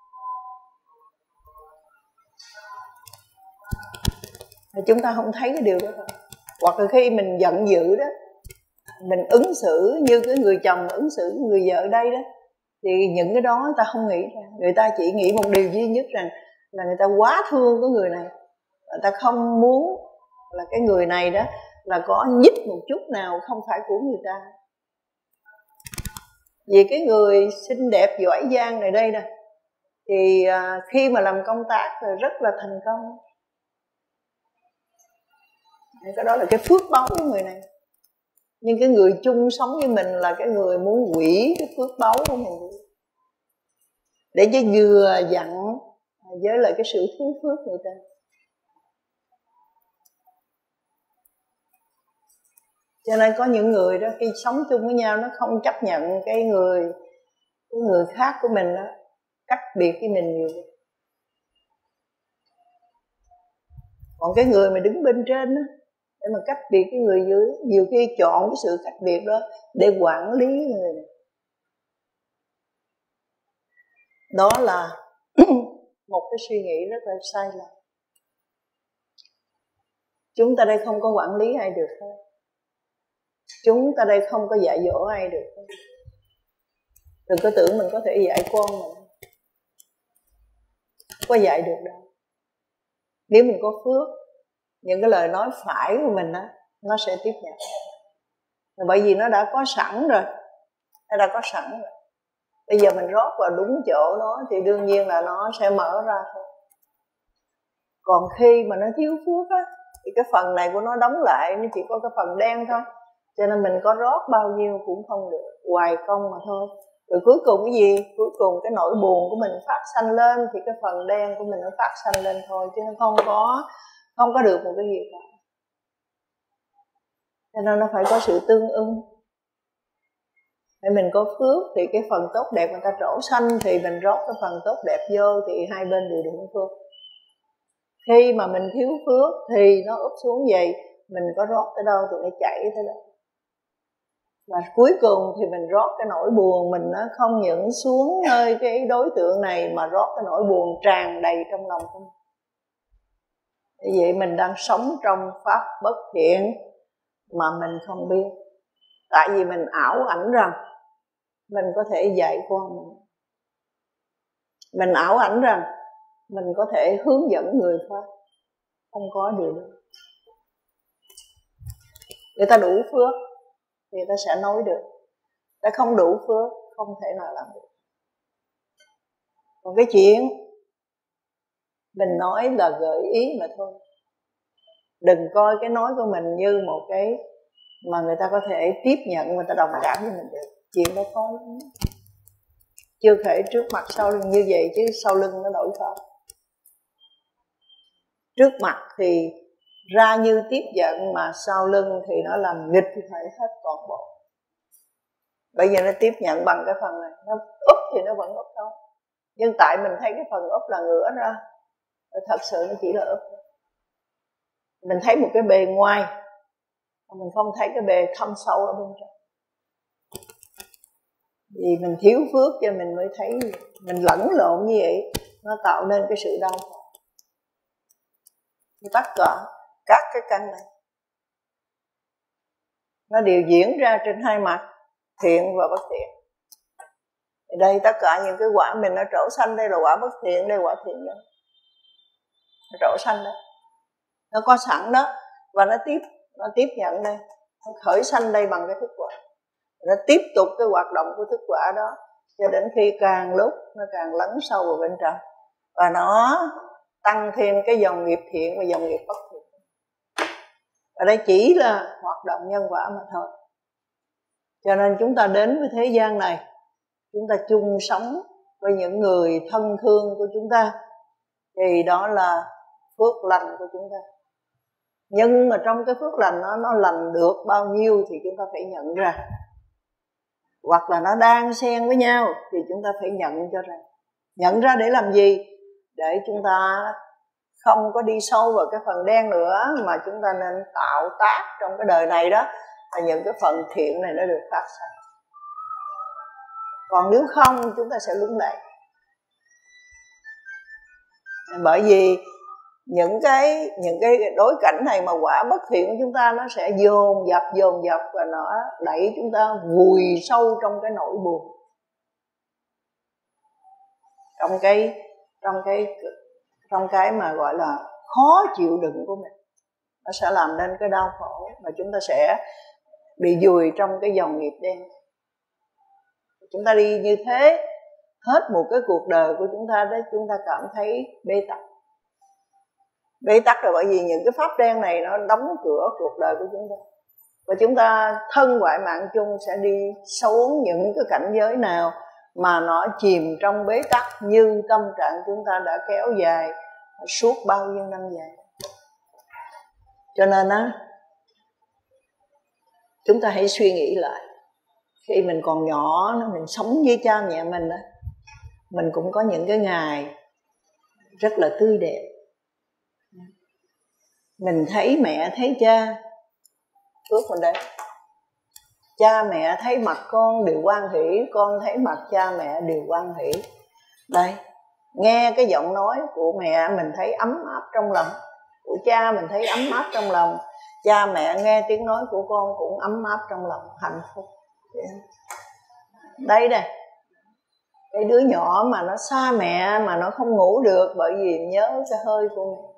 Chúng ta không thấy cái điều đó thôi. Hoặc là khi mình giận dữ đó, mình ứng xử như cái người chồng ứng xử với người vợ đây đó, thì những cái đó người ta không nghĩ ra. Người ta chỉ nghĩ một điều duy nhất rằng là người ta quá thương cái người này, người ta không muốn là cái người này đó là có nhích một chút nào không phải của người ta. Vì cái người xinh đẹp giỏi giang này đây nè, thì khi mà làm công tác thì rất là thành công. Cái đó là cái phước báu của người này. Nhưng cái người chung sống với mình là cái người muốn hủy cái phước báu của mình, để cho vừa dặn với lại cái sự thiếu phước người ta. Cho nên có những người đó khi sống chung với nhau, nó không chấp nhận cái người cái người khác của mình đó cách biệt với mình nhiều. Còn cái người mà đứng bên trên đó, để mà cách biệt cái người dưới. Nhiều khi chọn cái sự cách biệt đó để quản lý người này. Đó là một cái suy nghĩ rất là sai lầm. Chúng ta đây không có quản lý ai được hết. Chúng ta đây không có dạy dỗ ai được hết. Đừng có tưởng mình có thể dạy con mình. Không có dạy được đâu. Nếu mình có phước, những cái lời nói phải của mình á, nó sẽ tiếp nhận. Bởi vì nó đã có sẵn rồi. Nó đã có sẵn rồi. Bây giờ mình rót vào đúng chỗ nó thì đương nhiên là nó sẽ mở ra thôi. Còn khi mà nó thiếu phước á, thì cái phần này của nó đóng lại, nó chỉ có cái phần đen thôi. Cho nên mình có rót bao nhiêu cũng không được, hoài công mà thôi. Rồi cuối cùng cái gì? Cuối cùng cái nỗi buồn của mình phát sanh lên thì cái phần đen của mình nó phát sanh lên thôi, chứ nó không có không có được một cái gì cả. Cho nên nó phải có sự tương ưng. Để mình có phước thì cái phần tốt đẹp người ta trổ sanh thì mình rót cái phần tốt đẹp vô thì hai bên đều được phước. Khi mà mình thiếu phước thì nó úp xuống vậy, mình có rót tới đâu thì nó chảy tới đâu. Và cuối cùng thì mình rót cái nỗi buồn mình nó không những xuống nơi cái đối tượng này mà rót cái nỗi buồn tràn đầy trong lòng của mình. Vì vậy mình đang sống trong pháp bất thiện mà mình không biết. Tại vì mình ảo ảnh rằng mình có thể dạy con mình. Mình ảo ảnh rằng mình có thể hướng dẫn người khác. Không có điều đó. Người ta đủ phước thì ta sẽ nói được. Ta không đủ phước không thể nào làm được. Còn cái chuyện mình nói là gợi ý mà thôi. Đừng coi cái nói của mình như một cái mà người ta có thể tiếp nhận, người ta đồng cảm với mình được. Chuyện đó khó lắm. Chưa kể trước mặt sau lưng như vậy chứ sau lưng nó đổi pháp. Trước mặt thì ra như tiếp giận mà sau lưng thì nó làm nghịch thể hết toàn bộ. Bây giờ nó tiếp nhận bằng cái phần này, nó úp thì nó vẫn úp thôi. Nhưng tại mình thấy cái phần úp là ngửa ra, thật sự nó chỉ là úp. Mình thấy một cái bề ngoài, mình không thấy cái bề thâm sâu ở bên trong. Vì mình thiếu phước cho mình mới thấy, mình lẫn lộn như vậy, nó tạo nên cái sự đau khổ. Tất cả các cái căn này nó đều diễn ra trên hai mặt, thiện và bất thiện. Ở đây tất cả những cái quả mình nó trổ sanh, đây là quả bất thiện, đây là quả thiện đó. Nó trổ sanh đó, nó có sẵn đó, và nó tiếp nó tiếp nhận đây, nó khởi sanh đây bằng cái thức quả, nó tiếp tục cái hoạt động của thức quả đó cho đến khi càng lúc nó càng lấn sâu vào bên trong, và nó tăng thêm cái dòng nghiệp thiện và dòng nghiệp bất thiện. Ở đây chỉ là hoạt động nhân quả mà thôi. Cho nên chúng ta đến với thế gian này, chúng ta chung sống với những người thân thương của chúng ta, thì đó là phước lành của chúng ta. Nhưng mà trong cái phước lành nó, nó lành được bao nhiêu thì chúng ta phải nhận ra. Hoặc là nó đang xen với nhau thì chúng ta phải nhận cho ra. Nhận ra để làm gì? Để chúng ta không có đi sâu vào cái phần đen nữa, mà chúng ta nên tạo tác trong cái đời này đó, là những cái phần thiện này nó được phát sinh. Còn nếu không chúng ta sẽ lún lệ. Bởi vì những cái những cái đối cảnh này mà quả bất thiện của chúng ta nó sẽ dồn dập dồn dập và nó đẩy chúng ta vùi sâu trong cái nỗi buồn, trong cái trong cái trong cái mà gọi là khó chịu đựng của mình. Nó sẽ làm nên cái đau khổ và chúng ta sẽ bị vùi trong cái dòng nghiệp đen. Chúng ta đi như thế hết một cái cuộc đời của chúng ta đấy, chúng ta cảm thấy bế tắc. Bế tắc là bởi vì những cái pháp đen này nó đóng cửa cuộc đời của chúng ta. Và chúng ta thân ngoại mạng chung sẽ đi xuống những cái cảnh giới nào mà nó chìm trong bế tắc, như tâm trạng chúng ta đã kéo dài suốt bao nhiêu năm dài. Cho nên á, chúng ta hãy suy nghĩ lại. Khi mình còn nhỏ, mình sống với cha mẹ mình đó, mình cũng có những cái ngày rất là tươi đẹp. Mình thấy mẹ, thấy cha, Phước mình đây. Cha mẹ thấy mặt con đều hoan hỷ, con thấy mặt cha mẹ đều hoan hỷ. Đây, nghe cái giọng nói của mẹ mình thấy ấm áp trong lòng, của cha mình thấy ấm áp trong lòng. Cha mẹ nghe tiếng nói của con cũng ấm áp trong lòng, hạnh phúc. Đây đây, cái đứa nhỏ mà nó xa mẹ mà nó không ngủ được bởi vì nhớ cái hơi của mẹ.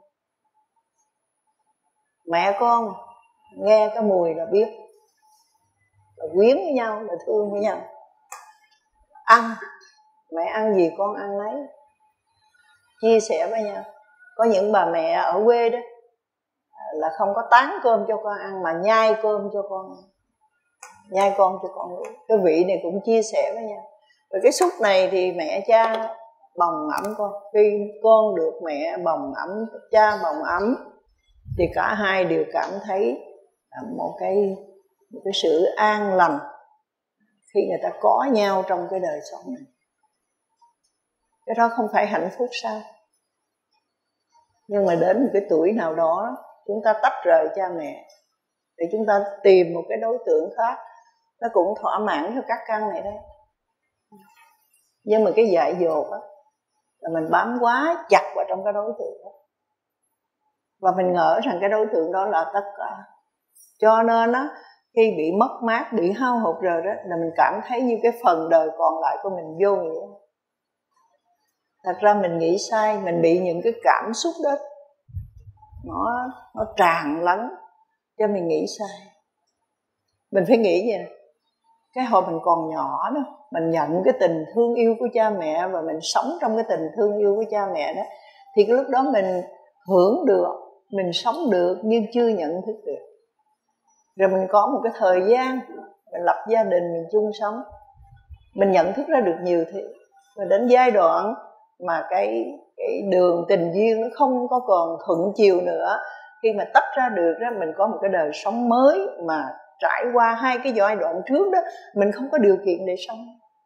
Mẹ con nghe cái mùi là biết, là quyến với nhau, là thương với nhau. Ăn, mẹ ăn gì con ăn nấy, chia sẻ với nhau. Có những bà mẹ ở quê đó là không có tán cơm cho con ăn mà nhai cơm cho con ăn, nhai con cho con uống. Cái vị này cũng chia sẻ với nhau. Rồi cái xúc này thì mẹ cha bồng ẵm con. Khi con được mẹ bồng ẵm, cha bồng ẵm thì cả hai đều cảm thấy một cái, một cái sự an lành khi người ta có nhau trong cái đời sống này. Cái đó không phải hạnh phúc sao? Nhưng mà đến một cái tuổi nào đó chúng ta tách rời cha mẹ để chúng ta tìm một cái đối tượng khác, nó cũng thỏa mãn cho các căn này đấy. Nhưng mà cái dại dột đó là mình bám quá chặt vào trong cái đối tượng đó, và mình ngỡ rằng cái đối tượng đó là tất cả. Cho nên á, khi bị mất mát, bị hao hụt rồi đó, là mình cảm thấy như cái phần đời còn lại của mình vô nghĩa. Thật ra mình nghĩ sai, mình bị những cái cảm xúc đó nó, nó tràn lấn cho mình nghĩ sai. Mình phải nghĩ vậy. Cái hồi mình còn nhỏ đó, mình nhận cái tình thương yêu của cha mẹ và mình sống trong cái tình thương yêu của cha mẹ đó, thì cái lúc đó mình hưởng được, mình sống được nhưng chưa nhận thức được. Rồi mình có một cái thời gian mình lập gia đình, mình chung sống, mình nhận thức ra được nhiều thứ. Và đến giai đoạn mà cái, cái đường tình duyên nó không có còn thuận chiều nữa, khi mà tách ra được đó, mình có một cái đời sống mới mà trải qua hai cái giai đoạn trước đó mình không có điều kiện để sống.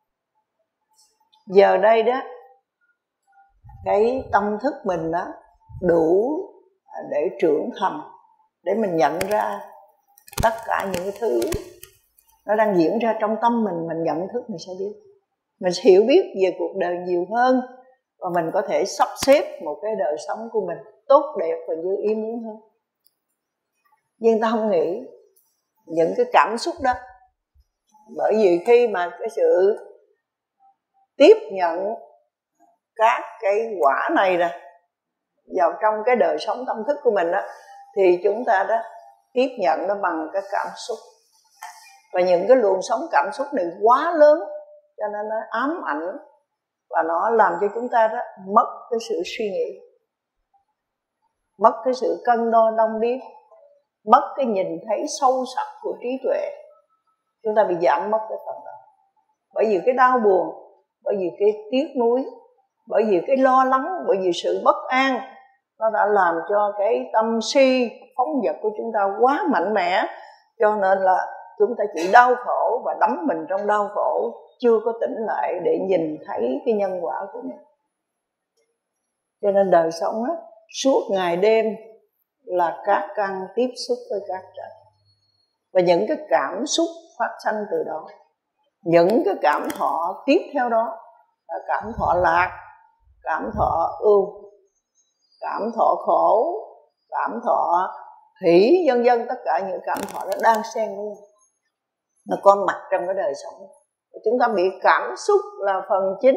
Giờ đây đó, cái tâm thức mình đó đủ để trưởng thành, để mình nhận ra tất cả những cái thứ nó đang diễn ra trong tâm mình. Mình nhận thức mình sẽ biết, mình sẽ hiểu biết về cuộc đời nhiều hơn, và mình có thể sắp xếp một cái đời sống của mình tốt đẹp và như ý muốn hơn. Nhưng ta không nghĩ những cái cảm xúc đó, bởi vì khi mà cái sự tiếp nhận các cái quả này nè vào trong cái đời sống tâm thức của mình đó, thì chúng ta đó tiếp nhận nó bằng cái cảm xúc. Và những cái luồng sống cảm xúc này quá lớn, cho nên nó ám ảnh và nó làm cho chúng ta đó mất cái sự suy nghĩ, mất cái sự cân đo đong đếm, mất cái nhìn thấy sâu sắc của trí tuệ. Chúng ta bị giảm mất cái phần đó, bởi vì cái đau buồn, bởi vì cái tiếc nuối, bởi vì cái lo lắng, bởi vì sự bất an, nó đã làm cho cái tâm si phóng dật của chúng ta quá mạnh mẽ. Cho nên là chúng ta chỉ đau khổ và đắm mình trong đau khổ, chưa có tỉnh lại để nhìn thấy cái nhân quả của mình. Cho nên đời sống á, suốt ngày đêm là các căn tiếp xúc với các trần, và những cái cảm xúc phát sanh từ đó, những cái cảm thọ tiếp theo đó là cảm thọ lạc, cảm thọ ưu, cảm thọ khổ, cảm thọ hỷ, vân vân. Tất cả những cảm thọ đó đang xen với nhau, nó có mặt trong cái đời sống. Chúng ta bị cảm xúc là phần chính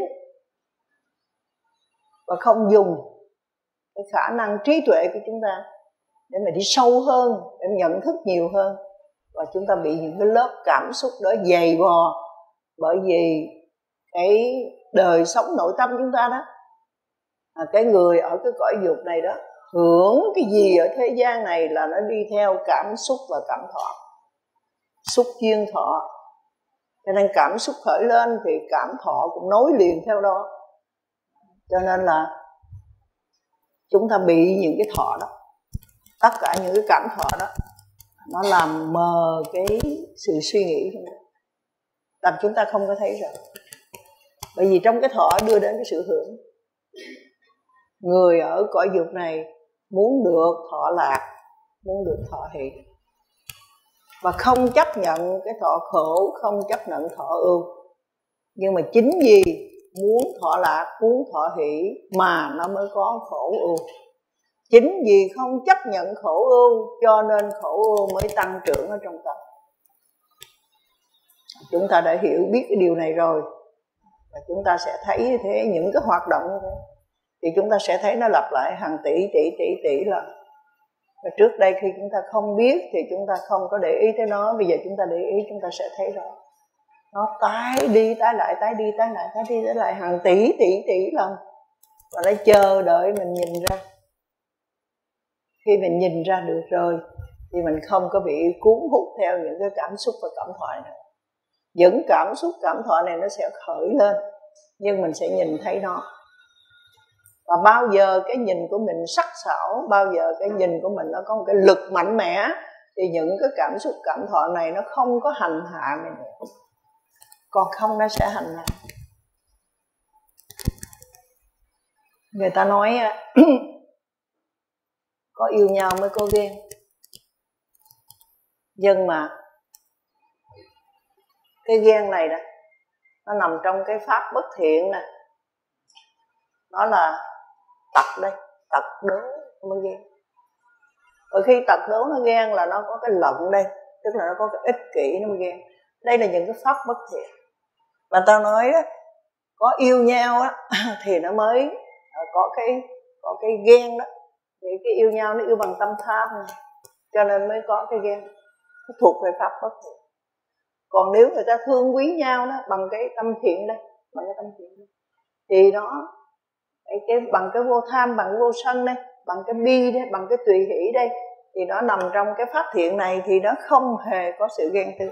và không dùng cái khả năng trí tuệ của chúng ta để mà đi sâu hơn, để nhận thức nhiều hơn. Và chúng ta bị những cái lớp cảm xúc đó dày vò, bởi vì cái đời sống nội tâm chúng ta đó, à, cái người ở cái cõi dục này đó hưởng cái gì ở thế gian này là nó đi theo cảm xúc và cảm thọ, xúc duyên thọ. Cho nên cảm xúc khởi lên thì cảm thọ cũng nối liền theo đó. Cho nên là chúng ta bị những cái thọ đó, tất cả những cái cảm thọ đó, nó làm mờ cái sự suy nghĩ của mình, làm chúng ta không có thấy rõ. Bởi vì trong cái thọ đưa đến cái sự hưởng. Người ở cõi dục này muốn được thọ lạc, muốn được thọ hỷ, và không chấp nhận cái thọ khổ, không chấp nhận thọ ưu. Nhưng mà chính vì muốn thọ lạc, muốn thọ hỷ mà nó mới có khổ ưu. Chính vì không chấp nhận khổ ưu cho nên khổ ưu mới tăng trưởng ở trong tâm. Chúng ta đã hiểu biết cái điều này rồi, và chúng ta sẽ thấy như thế, những cái hoạt động như thế thì chúng ta sẽ thấy nó lặp lại hàng tỷ tỷ tỷ tỷ lần. Và trước đây khi chúng ta không biết thì chúng ta không có để ý tới nó. Bây giờ chúng ta để ý, chúng ta sẽ thấy rõ nó tái đi tái lại, tái đi tái lại, tái đi tái lại hàng tỷ tỷ tỷ lần, và nó chờ đợi mình nhìn ra. Khi mình nhìn ra được rồi thì mình không có bị cuốn hút theo những cái cảm xúc và cảm thoại nữa. Những cảm xúc cảm thoại này nó sẽ khởi lên, nhưng mình sẽ nhìn thấy nó. Và bao giờ cái nhìn của mình sắc sảo, bao giờ cái nhìn của mình nó có một cái lực mạnh mẽ, thì những cái cảm xúc cảm thọ này nó không có hành hạ mình nữa. Còn không nó sẽ hành hạ. Người ta nói có yêu nhau mới có ghen. Nhưng mà cái ghen này đó, nó nằm trong cái pháp bất thiện nè. Nó là tật đây, tật đố nó mới ghen. Và khi tật đố nó ghen là nó có cái lận đây, tức là nó có cái ích kỷ nó mới ghen. Đây là những cái pháp bất thiện. Và tao nói đó, có yêu nhau á thì nó mới có cái có cái ghen đó. Thì cái yêu nhau nó yêu bằng tâm tham này, cho nên mới có cái ghen. Nó thuộc về pháp bất thiện. Còn nếu người ta thương quý nhau đó bằng cái tâm thiện đây, bằng cái tâm thiện đây, thì nó cái, cái bằng cái vô tham, bằng cái vô sân đây, bằng cái bi đây, bằng cái tùy hỷ đây, thì nó nằm trong cái pháp thiện này, thì nó không hề có sự ghen tị.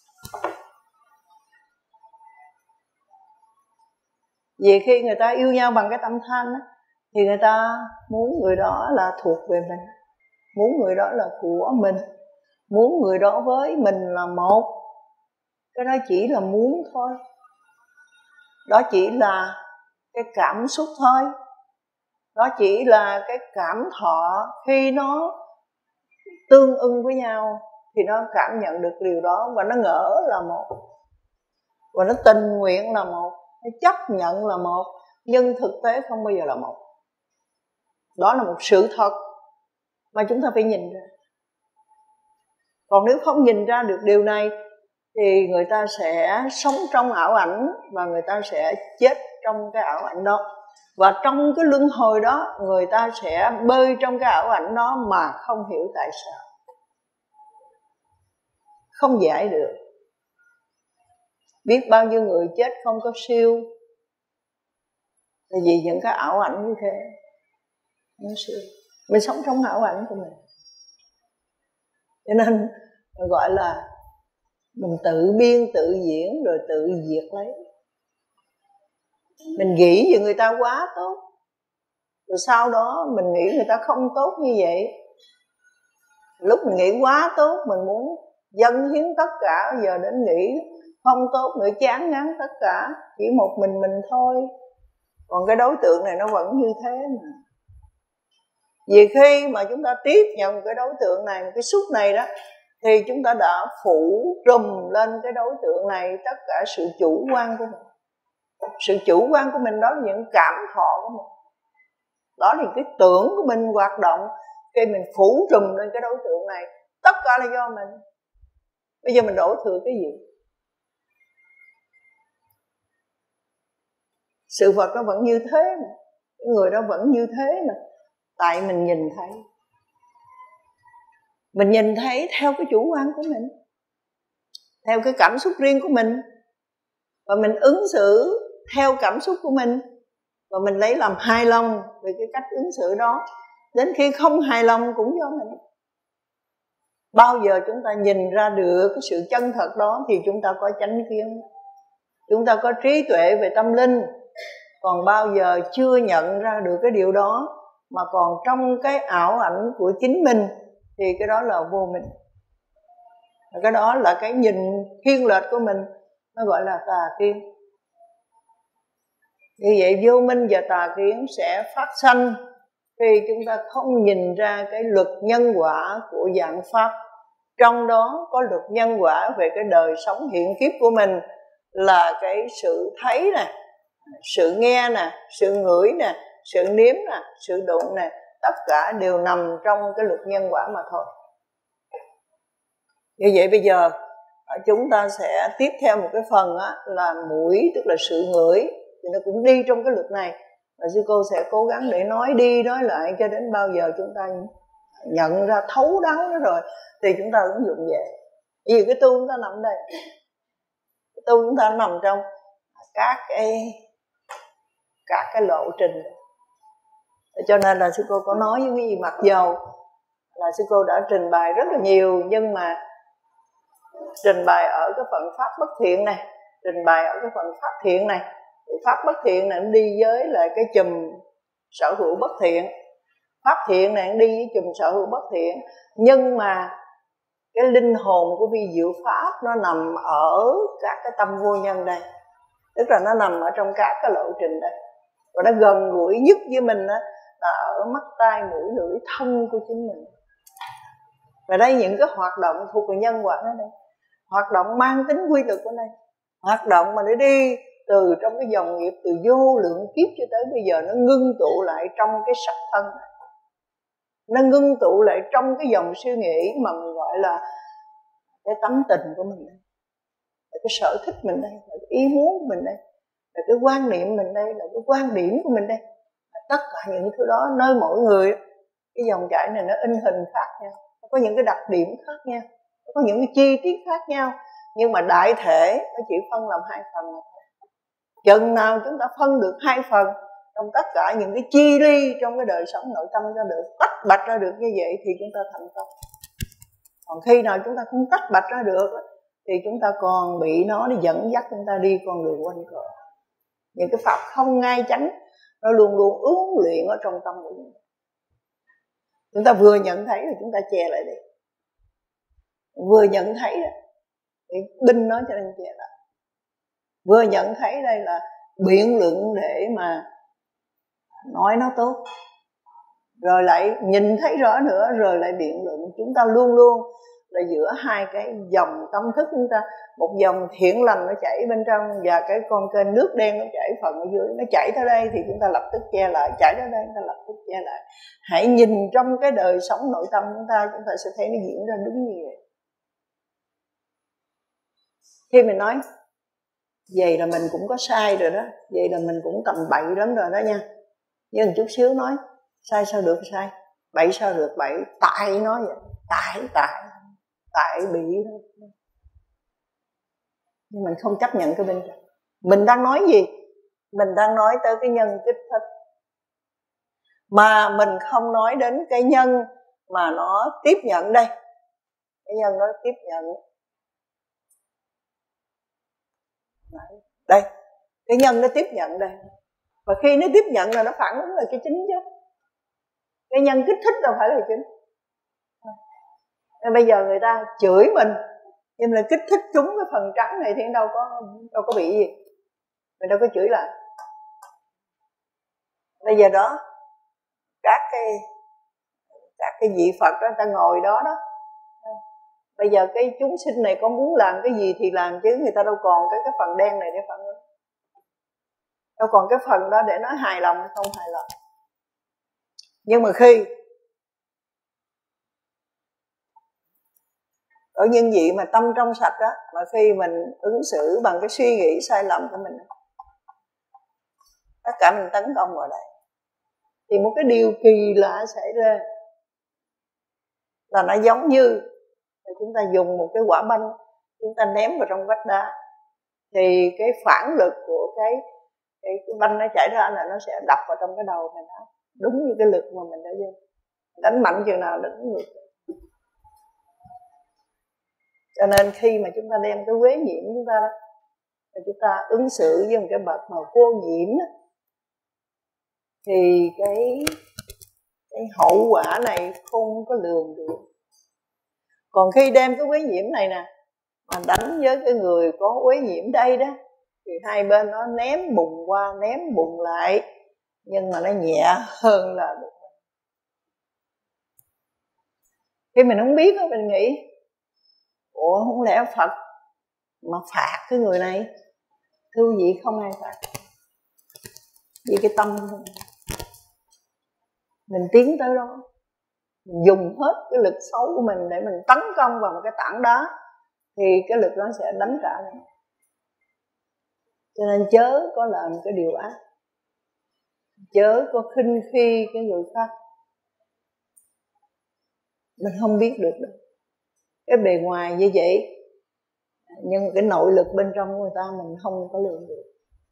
Vì khi người ta yêu nhau bằng cái tâm tham đó, thì người ta muốn người đó là thuộc về mình, muốn người đó là của mình, muốn người đó với mình là một. Cái đó chỉ là muốn thôi. Đó chỉ là cái cảm xúc thôi. Đó chỉ là cái cảm thọ. Khi nó tương ưng với nhau thì nó cảm nhận được điều đó, và nó ngỡ là một, và nó tình nguyện là một, nó chấp nhận là một, nhưng thực tế không bao giờ là một. Đó là một sự thật mà chúng ta phải nhìn ra. Còn nếu không nhìn ra được điều này thì người ta sẽ sống trong ảo ảnh, và người ta sẽ chết trong cái ảo ảnh đó. Và trong cái luân hồi đó, người ta sẽ bơi trong cái ảo ảnh đó mà không hiểu tại sao, không giải được. Biết bao nhiêu người chết không có siêu là vì những cái ảo ảnh như thế. Nó siêu. Mình sống trong ảo ảnh của mình, cho nên gọi là mình tự biên tự diễn rồi tự diệt lấy. Mình nghĩ về người ta quá tốt, rồi sau đó mình nghĩ người ta không tốt như vậy. Lúc mình nghĩ quá tốt, mình muốn dâng hiến tất cả, giờ đến nghĩ không tốt nữa, chán ngán tất cả, chỉ một mình mình thôi. Còn cái đối tượng này nó vẫn như thế mà. Vì khi mà chúng ta tiếp nhận cái đối tượng này, cái xúc này đó, thì chúng ta đã phủ trùm lên cái đối tượng này tất cả sự chủ quan của mình. Sự chủ quan của mình đó là những cảm thọ của mình, đó là cái tưởng của mình hoạt động. Khi mình phủ trùm lên cái đối tượng này, tất cả là do mình. Bây giờ mình đổ thừa cái gì? Sự vật nó vẫn như thế mà, cái người đó vẫn như thế mà. Tại mình nhìn thấy, mình nhìn thấy theo cái chủ quan của mình, theo cái cảm xúc riêng của mình, và mình ứng xử theo cảm xúc của mình, và mình lấy làm hài lòng về cái cách ứng xử đó. Đến khi không hài lòng cũng do mình. Bao giờ chúng ta nhìn ra được cái sự chân thật đó thì chúng ta có chánh kiến, chúng ta có trí tuệ về tâm linh. Còn bao giờ chưa nhận ra được cái điều đó mà còn trong cái ảo ảnh của chính mình thì cái đó là vô minh. Cái đó là cái nhìn thiên lệch của mình, nó gọi là tà kiến. Như vậy vô minh và tà kiến sẽ phát sanh khi chúng ta không nhìn ra cái luật nhân quả của dạng pháp Trong đó có luật nhân quả về cái đời sống hiện kiếp của mình, là cái sự thấy nè, sự nghe nè, sự ngửi nè, sự nếm nè, sự đụng nè, tất cả đều nằm trong cái luật nhân quả mà thôi. Như vậy bây giờ chúng ta sẽ tiếp theo một cái phần á, là mũi, tức là sự ngửi, thì nó cũng đi trong cái luật này. Và sư cô sẽ cố gắng để nói đi nói lại cho đến bao giờ chúng ta nhận ra thấu đáo nó rồi thì chúng ta ứng dụng về. Vì cái tu chúng ta nằm đây, cái tu chúng ta nằm trong các cái các cái lộ trình. Cho nên là sư cô có nói với quý vị, mặc dầu là sư cô đã trình bày rất là nhiều, nhưng mà trình bày ở cái phần pháp bất thiện này, trình bày ở cái phần pháp thiện này, thì pháp bất thiện này nó đi với lại cái chùm sở hữu bất thiện, pháp thiện này nó đi với chùm sở hữu bất thiện. Nhưng mà cái linh hồn của vi diệu pháp nó nằm ở các cái tâm vô nhân đây, tức là nó nằm ở trong các cái lộ trình đây, và nó gần gũi nhất với mình đó, là ở mắt, tai, mũi, lưỡi, thân của chính mình. Và đây những cái hoạt động thuộc về nhân quả đó đây, hoạt động mang tính quy luật của đây, hoạt động mà nó đi từ trong cái dòng nghiệp từ vô lượng kiếp cho tới bây giờ, nó ngưng tụ lại trong cái sắc thân này, nó ngưng tụ lại trong cái dòng suy nghĩ mà mình gọi là cái tánh tình của mình đây, là cái sở thích mình đây, là cái ý muốn của mình đây, là cái quan niệm mình đây, là cái quan điểm của mình đây. Tất cả những thứ đó nơi mỗi người, cái dòng chảy này nó in hình khác nhau, nó có những cái đặc điểm khác nhau, nó có những cái chi tiết khác nhau, nhưng mà đại thể nó chỉ phân làm hai phần mà thôi. Chừng nào chúng ta phân được hai phần trong tất cả những cái chi ly trong cái đời sống nội tâm ra được, tách bạch ra được như vậy thì chúng ta thành công. Còn khi nào chúng ta không tách bạch ra được thì chúng ta còn bị nó đi dẫn dắt chúng ta đi con đường quanh co. Những cái pháp không ngay chánh nó luôn luôn uốn luyện ở trong tâm của chúng ta. Chúng ta vừa nhận thấy rồi chúng ta che lại đi, vừa nhận thấy rồi thì binh nó cho nên che lại, vừa nhận thấy đây là biện luận để mà nói nó tốt, rồi lại nhìn thấy rõ nữa rồi lại biện luận. Chúng ta luôn luôn là giữa hai cái dòng tâm thức chúng ta, một dòng thiện lành nó chảy bên trong và cái con kênh nước đen nó chảy phần ở dưới. Nó chảy tới đây thì chúng ta lập tức che lại, chảy tới đây chúng ta lập tức che lại. Hãy nhìn trong cái đời sống nội tâm chúng ta, chúng ta sẽ thấy nó diễn ra đúng như vậy. Khi mình nói vậy là mình cũng có sai rồi đó, vậy là mình cũng tầm bậy lắm rồi đó nha. Nhưng một chút xíu nói sai sao được sai, bậy sao được bậy, tại nói vậy, tại tại tại bị thôi. Nhưng mình không chấp nhận cái bên trong. Mình đang nói gì? Mình đang nói tới cái nhân kích thích, mà mình không nói đến cái nhân mà nó tiếp nhận đây. Cái nhân nó tiếp nhận đây, cái nhân nó tiếp nhận đây, và khi nó tiếp nhận là nó phản ứng là cái chính chứ. Cái nhân kích thích đâu phải là chính. Nên bây giờ người ta chửi mình, nhưng là kích thích trúng cái phần trắng này thì đâu có đâu có bị gì, mình đâu có chửi lại. Bây giờ đó các cái các cái vị Phật đó, người ta ngồi đó đó. Bây giờ cái chúng sinh này có muốn làm cái gì thì làm, chứ người ta đâu còn cái cái phần đen này để phản ứng, đâu còn cái phần đó để nói hài lòng hay không hài lòng. Nhưng mà khi ở nhân vị mà tâm trong sạch đó, mà khi mình ứng xử bằng cái suy nghĩ sai lầm của mình, tất cả mình tấn công vào đây, thì một cái điều kỳ lạ xảy ra là nó giống như chúng ta dùng một cái quả banh, chúng ta ném vào trong vách đá, thì cái phản lực của cái cái, cái banh nó chảy ra là nó sẽ đập vào trong cái đầu mình đó, đúng như cái lực mà mình đã dùng, đánh mạnh chừng nào đánh ngược. Cho nên khi mà chúng ta đem cái quế nhiễm chúng ta đó, thì chúng ta ứng xử với một cái bậc mà vô nhiễm đó, thì cái cái hậu quả này không có lường được. Còn khi đem cái quế nhiễm này nè mà đánh với cái người có quế nhiễm đây đó, thì hai bên nó ném bùng qua ném bùng lại, nhưng mà nó nhẹ hơn là được. Khi mình không biết đó, mình nghĩ ủa không lẽ Phật mà phạt cái người này? Thưa quý vị, không ai phạt, vì cái tâm mình tiến tới đó, mình dùng hết cái lực xấu của mình để mình tấn công vào một cái tảng đá, thì cái lực đó sẽ đánh trả lại. Cho nên chớ có làm cái điều ác, chớ có khinh khi cái người khác. Mình không biết được đâu, cái bề ngoài như vậy, nhưng cái nội lực bên trong của người ta mình không có lường được.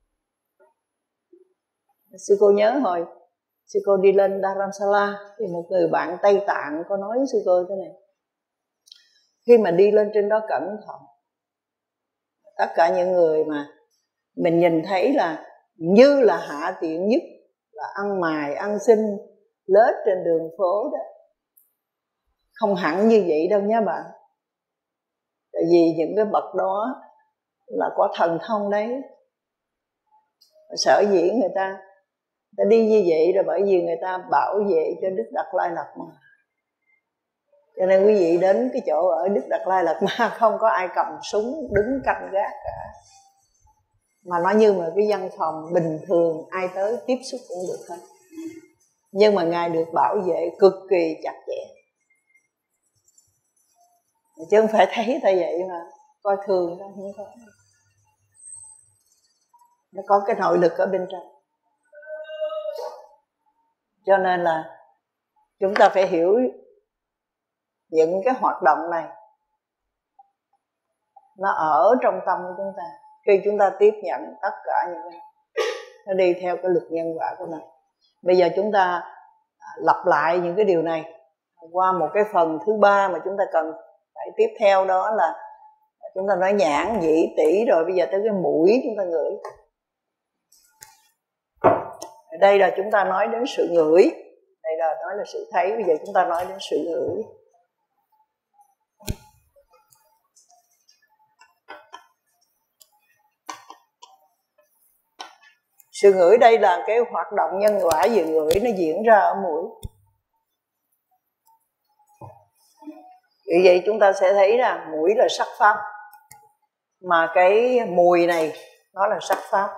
Sư cô nhớ hồi sư cô đi lên Dharamsala thì một người bạn Tây Tạng có nói với sư cô thế này: khi mà đi lên trên đó cẩn thận, tất cả những người mà mình nhìn thấy là như là hạ tiện nhất, là ăn mài ăn xin lết trên đường phố đó, không hẳn như vậy đâu nha bạn. Tại vì những cái bậc đó là có thần thông đấy. Sở dĩ người ta ta đi như vậy là bởi vì người ta bảo vệ cho Đức Đạt Lai Lạt Ma. Cho nên quý vị đến cái chỗ ở Đức Đạt Lai Lạt Ma không có ai cầm súng đứng canh gác cả, mà nó như một cái văn phòng bình thường, ai tới tiếp xúc cũng được hết. Nhưng mà Ngài được bảo vệ cực kỳ chặt chẽ, chứ không phải thấy ta vậy mà coi thường đó, không có. Nó có cái nội lực ở bên trong. Cho nên là chúng ta phải hiểu những cái hoạt động này nó ở trong tâm của chúng ta. Khi chúng ta tiếp nhận tất cả những cái nó đi theo cái lực nhân quả của mình. Bây giờ chúng ta lặp lại những cái điều này qua một cái phần thứ ba mà chúng ta cần phải tiếp theo, đó là chúng ta nói nhãn nhĩ tỷ, rồi bây giờ tới cái mũi chúng ta ngửi. Ở đây là chúng ta nói đến sự ngửi, đây là nói là sự thấy, bây giờ chúng ta nói đến sự ngửi. Sự ngửi đây là cái hoạt động nhân quả về ngửi, nó diễn ra ở mũi. Vì vậy chúng ta sẽ thấy là mũi là sắc pháp, mà cái mùi này nó là sắc pháp.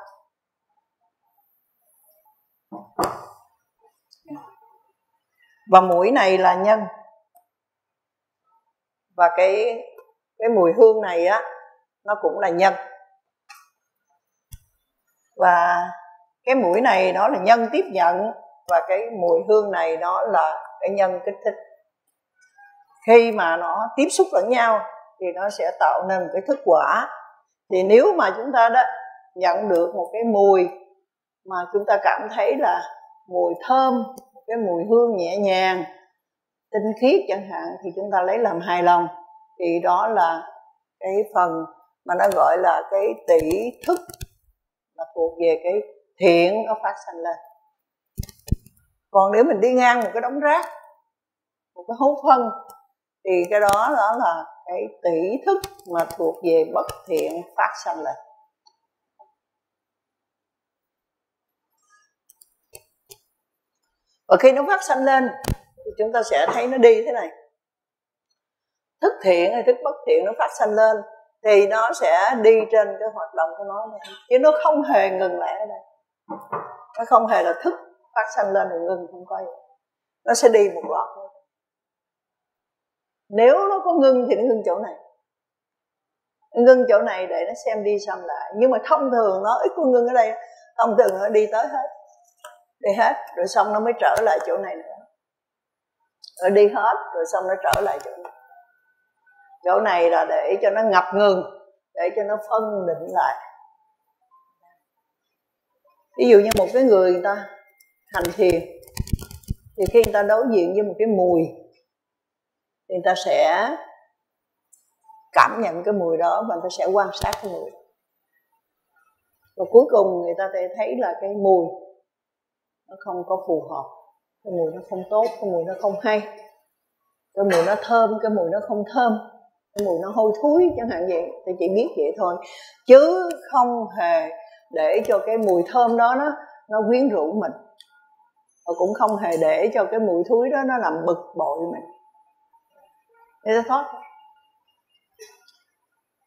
Và mũi này là nhân. Và cái cái mùi hương này á, nó cũng là nhân. Và cái mũi này nó là nhân tiếp nhận, và cái mùi hương này nó là cái nhân kích thích. Khi mà nó tiếp xúc lẫn nhau thì nó sẽ tạo nên một cái thức quả. Thì nếu mà chúng ta đã nhận được một cái mùi mà chúng ta cảm thấy là mùi thơm, cái mùi hương nhẹ nhàng, tinh khiết chẳng hạn, thì chúng ta lấy làm hài lòng. Thì đó là cái phần mà nó gọi là cái tỷ thức, là thuộc về cái thiện nó phát sanh lên. Còn nếu mình đi ngang một cái đống rác, một cái hố phân, thì cái đó đó là cái tỷ thức mà thuộc về bất thiện phát sanh lên. Và khi nó phát sanh lên thì chúng ta sẽ thấy nó đi thế này. Thức thiện hay thức bất thiện nó phát sanh lên thì nó sẽ đi trên cái hoạt động của nó, chứ nó không hề ngừng lại ở đây. Nó không hề là thức phát sanh lên rồi ngừng, không có gì. Nó sẽ đi một loạt thôi. Nếu nó có ngưng thì nó ngưng chỗ này, nó ngưng chỗ này để nó xem đi xem lại. Nhưng mà thông thường nó ít có ngưng ở đây, thông thường nó đi tới hết, đi hết rồi xong nó mới trở lại chỗ này nữa, rồi đi hết rồi xong nó trở lại chỗ này. Chỗ này là để cho nó ngập ngừng, để cho nó phân định lại. Ví dụ như một cái người người ta hành thiền, thì khi người ta đối diện với một cái mùi thì người ta sẽ cảm nhận cái mùi đó, và người ta sẽ quan sát cái mùi. Và cuối cùng người ta sẽ thấy là cái mùi nó không có phù hợp, cái mùi nó không tốt, cái mùi nó không hay, cái mùi nó thơm, cái mùi nó không thơm, cái mùi nó hôi thối chẳng hạn vậy. Thì chỉ biết vậy thôi, chứ không hề để cho cái mùi thơm đó nó, nó quyến rũ mình, và cũng không hề để cho cái mùi thối đó nó làm bực bội mình. Để ta thoát.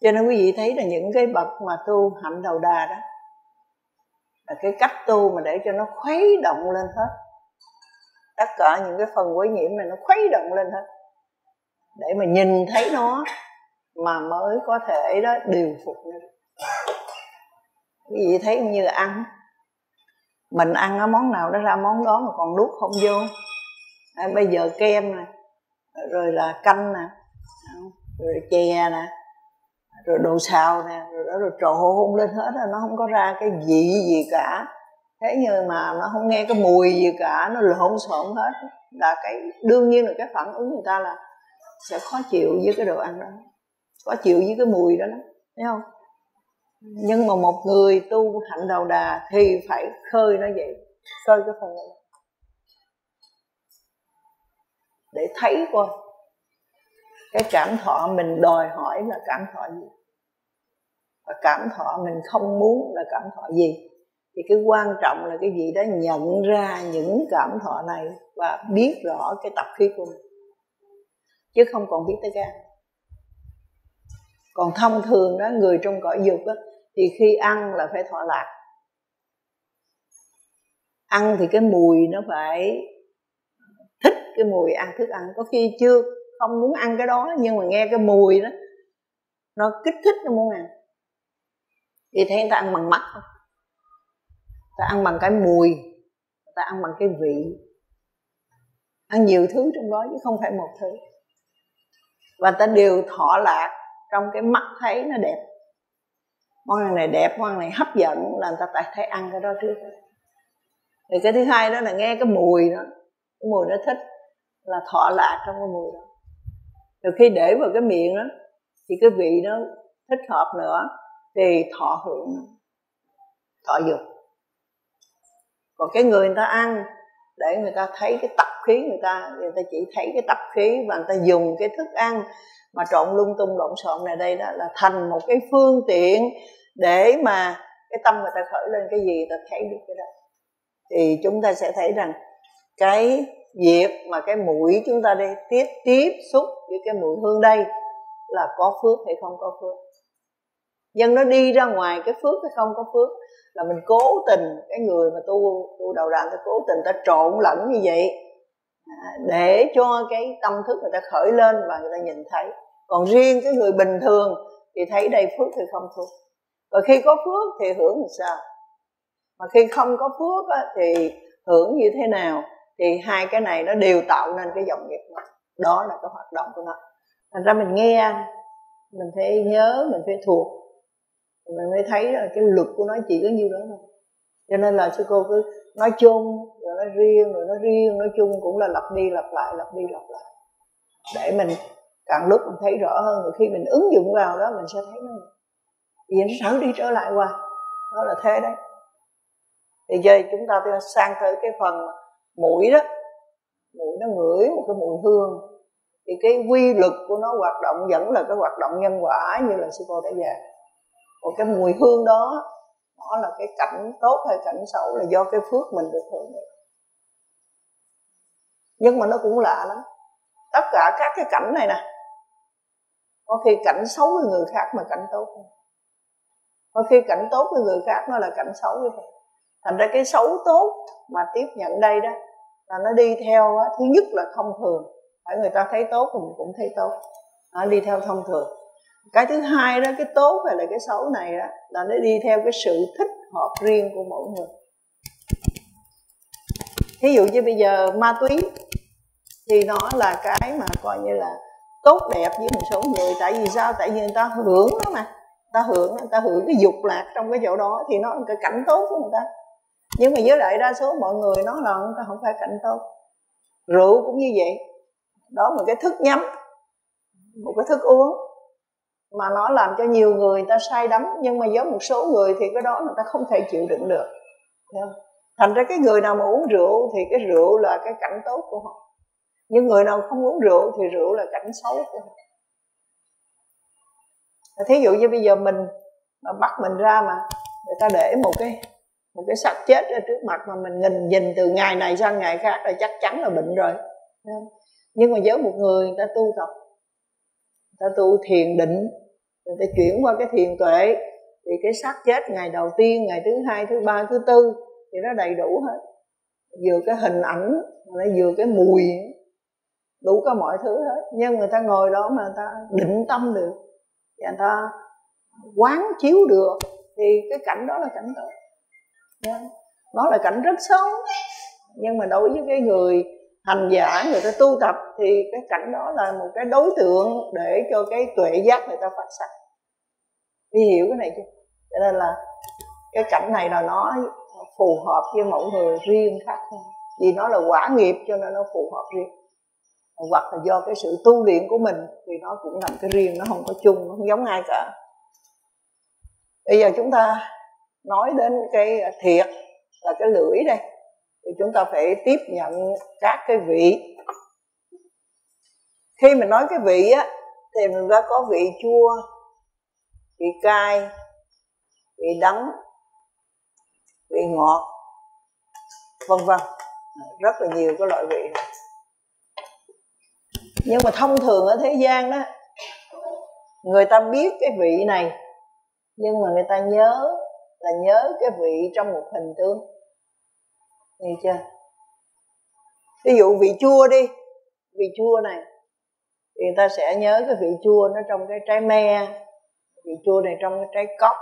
Cho nên quý vị thấy là những cái bậc mà tu hạnh đầu đà đó là cái cách tu mà để cho nó khuấy động lên hết. Tất cả những cái phần quấy nhiễm này nó khuấy động lên hết, để mà nhìn thấy nó mà mới có thể đó điều phục nó. Quý vị thấy như là ăn, mình ăn cái món nào đó ra món đó mà còn nuốt không vô. À, bây giờ kem nè, rồi là canh nè, rồi chè nè, rồi đồ xào nè, rồi đó rồi trộn lên hết, nó không có ra cái vị gì cả. Thế nhưng mà nó không nghe cái mùi gì cả, nó lộn xộn hết. Là cái đương nhiên là cái phản ứng người ta là sẽ khó chịu với cái đồ ăn đó, khó chịu với cái mùi đó, thấy không? Nhưng mà một người tu hạnh đầu đà thì phải khơi nó vậy, khơi cái phần này để thấy coi cái cảm thọ mình đòi hỏi là cảm thọ gì, và cảm thọ mình không muốn là cảm thọ gì. Thì cái quan trọng là cái gì đó nhận ra những cảm thọ này và biết rõ cái tập khí của mình, chứ không còn biết tới cái ăn. Còn thông thường đó, người trong cõi dục đó, thì khi ăn là phải thọ lạc. Ăn thì cái mùi nó phải thích cái mùi ăn thức ăn. Có khi chưa không muốn ăn cái đó, nhưng mà nghe cái mùi đó nó kích thích, nó muốn ăn. Thì thấy người ta ăn bằng mắt không? Người ta ăn bằng cái mùi, người ta ăn bằng cái vị, ăn nhiều thứ trong đó chứ không phải một thứ. Và ta đều thọ lạc trong cái mắt thấy nó đẹp. Món ăn này đẹp, món ăn này hấp dẫn là người ta tại thấy ăn cái đó trước. Thì cái thứ hai đó là nghe cái mùi đó, cái mùi nó thích là thọ lạc trong cái mùi đó. Rồi khi để vào cái miệng đó thì cái vị nó thích hợp nữa thì thọ hưởng, thọ dục. Còn cái người người ta ăn để người ta thấy cái tập khí người ta, người ta chỉ thấy cái tập khí và người ta dùng cái thức ăn mà trộn lung tung lộn xộn này đây đó là thành một cái phương tiện để mà cái tâm người ta khởi lên cái gì người ta thấy được cái đó. Thì chúng ta sẽ thấy rằng cái việc mà cái mũi chúng ta đây tiếp tiếp xúc với cái mùi hương đây là có phước hay không có phước. Nhưng nó đi ra ngoài cái phước hay không có phước là mình cố tình, cái người mà tu tu đầu đà ta cố tình ta trộn lẫn như vậy để cho cái tâm thức người ta khởi lên và người ta nhìn thấy. Còn riêng cái người bình thường thì thấy đây phước hay không phước. Và khi có phước thì hưởng làm sao, mà khi không có phước á, thì hưởng như thế nào. Thì hai cái này nó đều tạo nên cái dòng nghiệp đó. Đó là cái hoạt động của nó. Thành ra mình nghe, mình phải nhớ, mình phải thuộc, mình mới thấy là cái luật của nó chỉ có nhiêu đó thôi. Cho nên là sư cô cứ nói chung rồi nói riêng, rồi nói riêng, nói chung cũng là lặp đi lặp lại, lặp đi lặp lại, để mình càng lúc mình thấy rõ hơn. Rồi khi mình ứng dụng vào đó mình sẽ thấy nó vì nó trở đi trở lại hoài. Đó là thế đấy. Thì giờ chúng ta sang tới cái phần mũi đó. Mũi nó ngửi một cái mùi hương, thì cái quy luật của nó hoạt động vẫn là cái hoạt động nhân quả như là sư cô đã dạy. Còn cái mùi hương đó, nó là cái cảnh tốt hay cảnh xấu là do cái phước mình được hưởng. Nhưng mà nó cũng lạ lắm, tất cả các cái cảnh này nè, có khi cảnh xấu với người khác mà cảnh tốt không. Có khi cảnh tốt với người khác nó là cảnh xấu với mình. Thành ra cái xấu tốt mà tiếp nhận đây đó là nó đi theo á, thứ nhất là thông thường, phải người ta thấy tốt thì mình cũng thấy tốt, nó đi theo thông thường. Cái thứ hai đó, cái tốt hay là cái xấu này đó, là nó đi theo cái sự thích hợp riêng của mỗi người. Ví dụ như bây giờ ma túy thì nó là cái mà coi như là tốt đẹp với một số người. Tại vì sao? Tại vì người ta hưởng đó mà, người ta hưởng, người ta hưởng cái dục lạc trong cái chỗ đó thì nó là cái cảnh tốt của người ta. Nhưng mà với lại đa số mọi người nó là người ta không phải cảnh tốt. Rượu cũng như vậy, đó là một cái thức nhắm, một cái thức uống mà nó làm cho nhiều người người ta say đắm. Nhưng mà với một số người thì cái đó người ta không thể chịu đựng được. Thành ra cái người nào mà uống rượu thì cái rượu là cái cảnh tốt của họ, nhưng người nào không uống rượu thì rượu là cảnh xấu của họ. Thí dụ như bây giờ mình mà bắt mình ra mà người ta để một cái một cái xác chết ra trước mặt mà mình nhìn nhìn từ ngày này sang ngày khác là chắc chắn là bệnh rồi. Nhưng mà với một người người ta tu tập, người ta tu thiền định, người ta chuyển qua cái thiền tuệ thì cái xác chết ngày đầu tiên, ngày thứ hai, thứ ba, thứ tư thì nó đầy đủ hết, vừa cái hình ảnh mà vừa cái mùi, đủ cả mọi thứ hết. Nhưng người ta ngồi đó mà người ta định tâm được và người ta quán chiếu được thì cái cảnh đó là cảnh tốt. Nó là cảnh rất xấu, nhưng mà đối với cái người hành giả, người ta tu tập thì cái cảnh đó là một cái đối tượng để cho cái tuệ giác người ta phát sinh. Đi hiểu cái này chưa? Cho nên là cái cảnh này là nó phù hợp với mỗi người riêng khác thôi. Vì nó là quả nghiệp cho nên nó phù hợp riêng, hoặc là do cái sự tu luyện của mình thì nó cũng nằm cái riêng, nó không có chung, nó không giống ai cả. Bây giờ chúng ta nói đến cái thiệt là cái lưỡi đây, thì chúng ta phải tiếp nhận các cái vị. Khi mình nói cái vị á thì mình đã có vị chua, vị cay, vị đắng, vị ngọt, vân vân, rất là nhiều cái loại vị này. Nhưng mà thông thường ở thế gian đó, người ta biết cái vị này, nhưng mà người ta nhớ là nhớ cái vị trong một hình tướng. Hiểu chưa? Ví dụ vị chua đi, vị chua này thì người ta sẽ nhớ cái vị chua nó trong cái trái me, vị chua này trong cái trái cóc,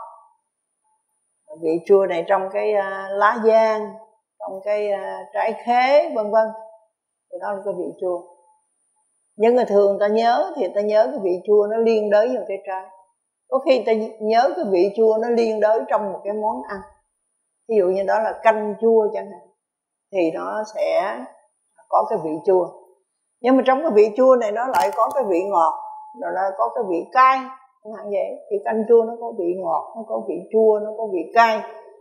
vị chua này trong cái uh, lá giang, trong cái uh, trái khế, vân vân. Thì đó là cái vị chua. Nhưng mà thường người ta nhớ thì người ta nhớ cái vị chua nó liên đới vào cái trái. Có khi người ta nhớ cái vị chua nó liên đới trong một cái món ăn. Ví dụ như đó là canh chua chẳng hạn, thì nó sẽ có cái vị chua. Nhưng mà trong cái vị chua này nó lại có cái vị ngọt, rồi nó có cái vị cay chẳng hạn vậy. Thì canh chua nó có vị ngọt, nó có vị chua, nó có vị cay,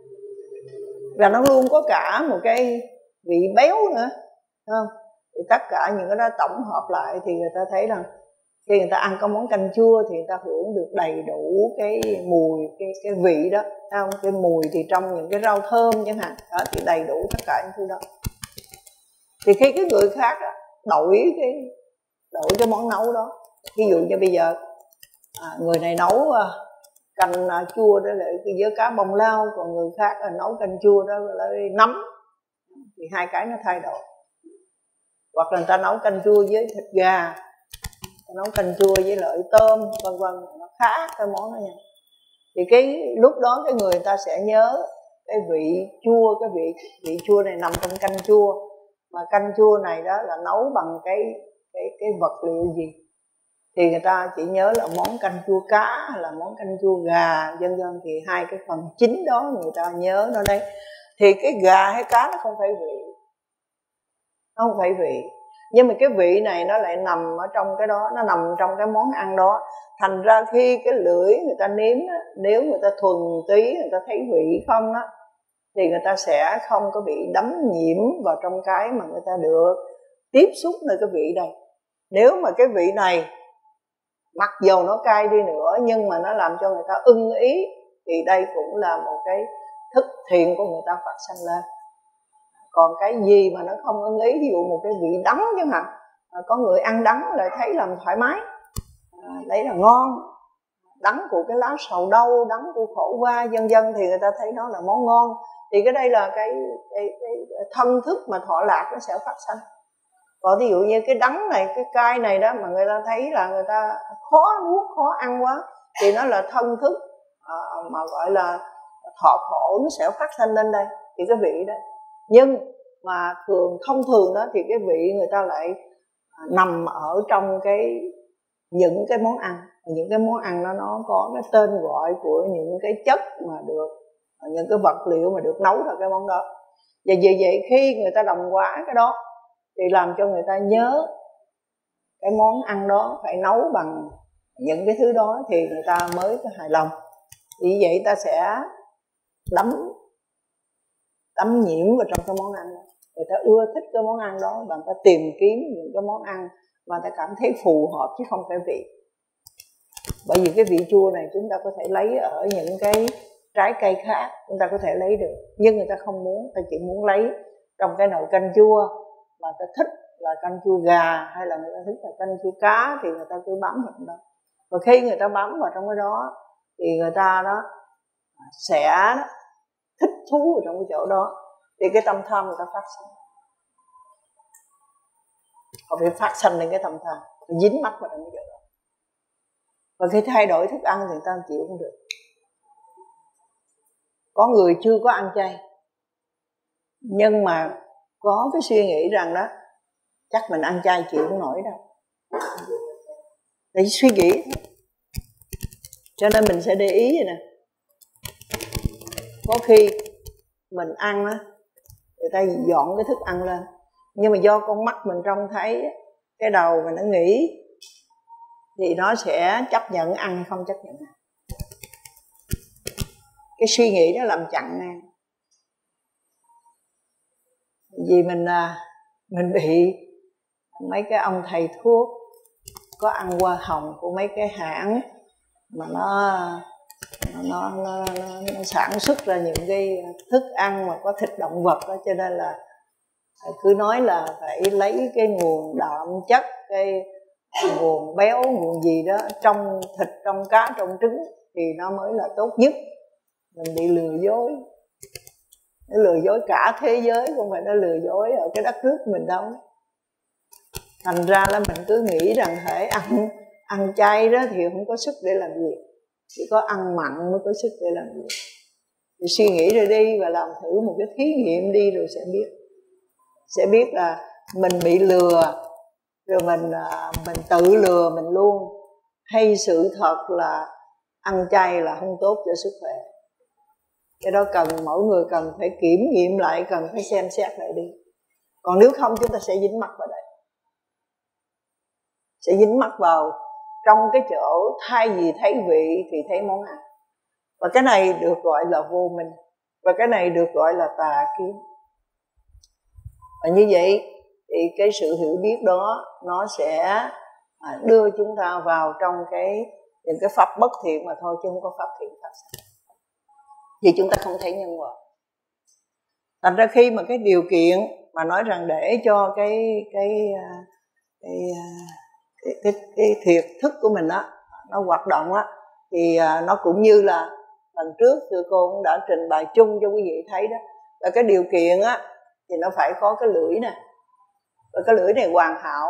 và nó luôn có cả một cái vị béo nữa, không? Thì tất cả những cái đó tổng hợp lại thì người ta thấy rằng khi người ta ăn có món canh chua thì người ta hưởng được đầy đủ cái mùi, cái cái vị đó, không? Cái mùi thì trong những cái rau thơm chẳng hạn, đó thì đầy đủ tất cả những thứ đó. Thì khi cái người khác đó, đổi cái đổi cái món nấu đó, ví dụ như bây giờ à, người này nấu à, canh à, chua đó là với cá bông lau, còn người khác là nấu canh chua đó là nấm, thì hai cái nó thay đổi. Hoặc là người ta nấu canh chua với thịt gà, nấu canh chua với lợi tôm, vân vân, nó khác cái món đó nha. Thì cái lúc đó cái người ta sẽ nhớ cái vị chua, cái vị vị chua này nằm trong canh chua, mà canh chua này đó là nấu bằng cái cái cái vật liệu gì, thì người ta chỉ nhớ là món canh chua cá hay là món canh chua gà, vân vân. Thì hai cái phần chính đó người ta nhớ nó đây. Thì cái gà hay cá nó không phải vị, nó không phải vị, nhưng mà cái vị này nó lại nằm ở trong cái đó, nó nằm trong cái món ăn đó. Thành ra khi cái lưỡi người ta nếm á, nếu người ta thuần tí, người ta thấy vị không á, thì người ta sẽ không có bị đắm nhiễm vào trong cái mà người ta được tiếp xúc nơi cái vị đây. Nếu mà cái vị này mặc dầu nó cay đi nữa nhưng mà nó làm cho người ta ưng ý, thì đây cũng là một cái thức thiện của người ta phát sinh lên. Còn cái gì mà nó không ưng ý, ví dụ một cái vị đắng chẳng hạn, có người ăn đắng lại thấy làm thoải mái, à, đấy là ngon. Đắng của cái lá sầu đâu, đắng của khổ qua, vân vân, thì người ta thấy nó là món ngon. Thì cái đây là cái, cái, cái thân thức mà thọ lạc nó sẽ phát sinh. Còn ví dụ như cái đắng này, cái cay này đó mà người ta thấy là người ta khó nuốt, khó ăn quá, thì nó là thân thức à, mà gọi là thọ khổ, nó sẽ phát sinh lên đây. Thì cái vị đó, nhưng mà thường thông thường đó thì cái vị người ta lại nằm ở trong cái những cái món ăn. Những cái món ăn đó nó có cái tên gọi của những cái chất mà được, những cái vật liệu mà được nấu ra cái món đó. Và vì vậy khi người ta đồng hóa cái đó thì làm cho người ta nhớ cái món ăn đó phải nấu bằng những cái thứ đó thì người ta mới có hài lòng. Vì vậy ta sẽ đắm đắm nhiễm vào trong cái món ăn đó. Người ta ưa thích cái món ăn đó và người ta tìm kiếm những cái món ăn mà người ta cảm thấy phù hợp chứ không phải vị. Bởi vì cái vị chua này chúng ta có thể lấy ở những cái trái cây khác, chúng ta có thể lấy được, nhưng người ta không muốn, ta chỉ muốn lấy trong cái nồi canh chua mà ta thích là canh chua gà hay là người ta thích là canh chua cá, thì người ta cứ bám vào đó. Và khi người ta bám vào trong cái đó thì người ta đó sẽ thích thú ở trong cái chỗ đó, thì cái tâm tham người ta phát sinh. Họ bị phát sinh lên cái tâm tham, dính mắc vào trong cái chỗ đó. Và khi thay đổi thức ăn thì người ta chịu không được. Có người chưa có ăn chay, nhưng mà có cái suy nghĩ rằng đó chắc mình ăn chay chịu không nổi đâu, để suy nghĩ. Cho nên mình sẽ để ý vậy nè, có khi mình ăn á, người ta dọn cái thức ăn lên, nhưng mà do con mắt mình trông thấy, cái đầu mình nó nghĩ, thì nó sẽ chấp nhận ăn hay không chấp nhận ăn. Cái suy nghĩ đó làm chặn ngang. Vì mình mình bị mấy cái ông thầy thuốc có ăn hoa hồng của mấy cái hãng mà nó nó, nó, nó, nó sản xuất ra những cái thức ăn mà có thịt động vật đó, cho nên là cứ nói là phải lấy cái nguồn đạm chất, cái nguồn béo, nguồn gì đó trong thịt, trong cá, trong trứng thì nó mới là tốt nhất. Mình bị lừa dối, nó lừa dối cả thế giới, không phải nó lừa dối ở cái đất nước mình đâu. Thành ra là mình cứ nghĩ rằng hễ ăn ăn chay đó thì không có sức để làm việc, chỉ có ăn mặn mới có sức để làm việc. Thì suy nghĩ rồi đi và làm thử một cái thí nghiệm đi rồi sẽ biết. Sẽ biết là mình bị lừa, rồi mình mình tự lừa mình luôn, hay sự thật là ăn chay là không tốt cho sức khỏe. Cái đó cần mỗi người cần phải kiểm nghiệm lại, cần phải xem xét lại đi. Còn nếu không chúng ta sẽ dính mắc vào đây, sẽ dính mắc vào trong cái chỗ thay vì thấy vị thì thấy món ăn. Và cái này được gọi là vô minh, và cái này được gọi là tà kiến. Và như vậy thì cái sự hiểu biết đó nó sẽ đưa chúng ta vào trong cái những cái pháp bất thiện mà thôi, chứ không có pháp thiện pháp sanh. Vì chúng ta không thấy nhân quả. Thành ra khi mà cái điều kiện mà nói rằng để cho cái cái cái cái, cái, cái thiệt thức của mình đó nó hoạt động á, thì nó cũng như là lần trước sư cô cũng đã trình bày chung cho quý vị thấy đó, là cái điều kiện á thì nó phải có cái lưỡi nè, và cái lưỡi này hoàn hảo.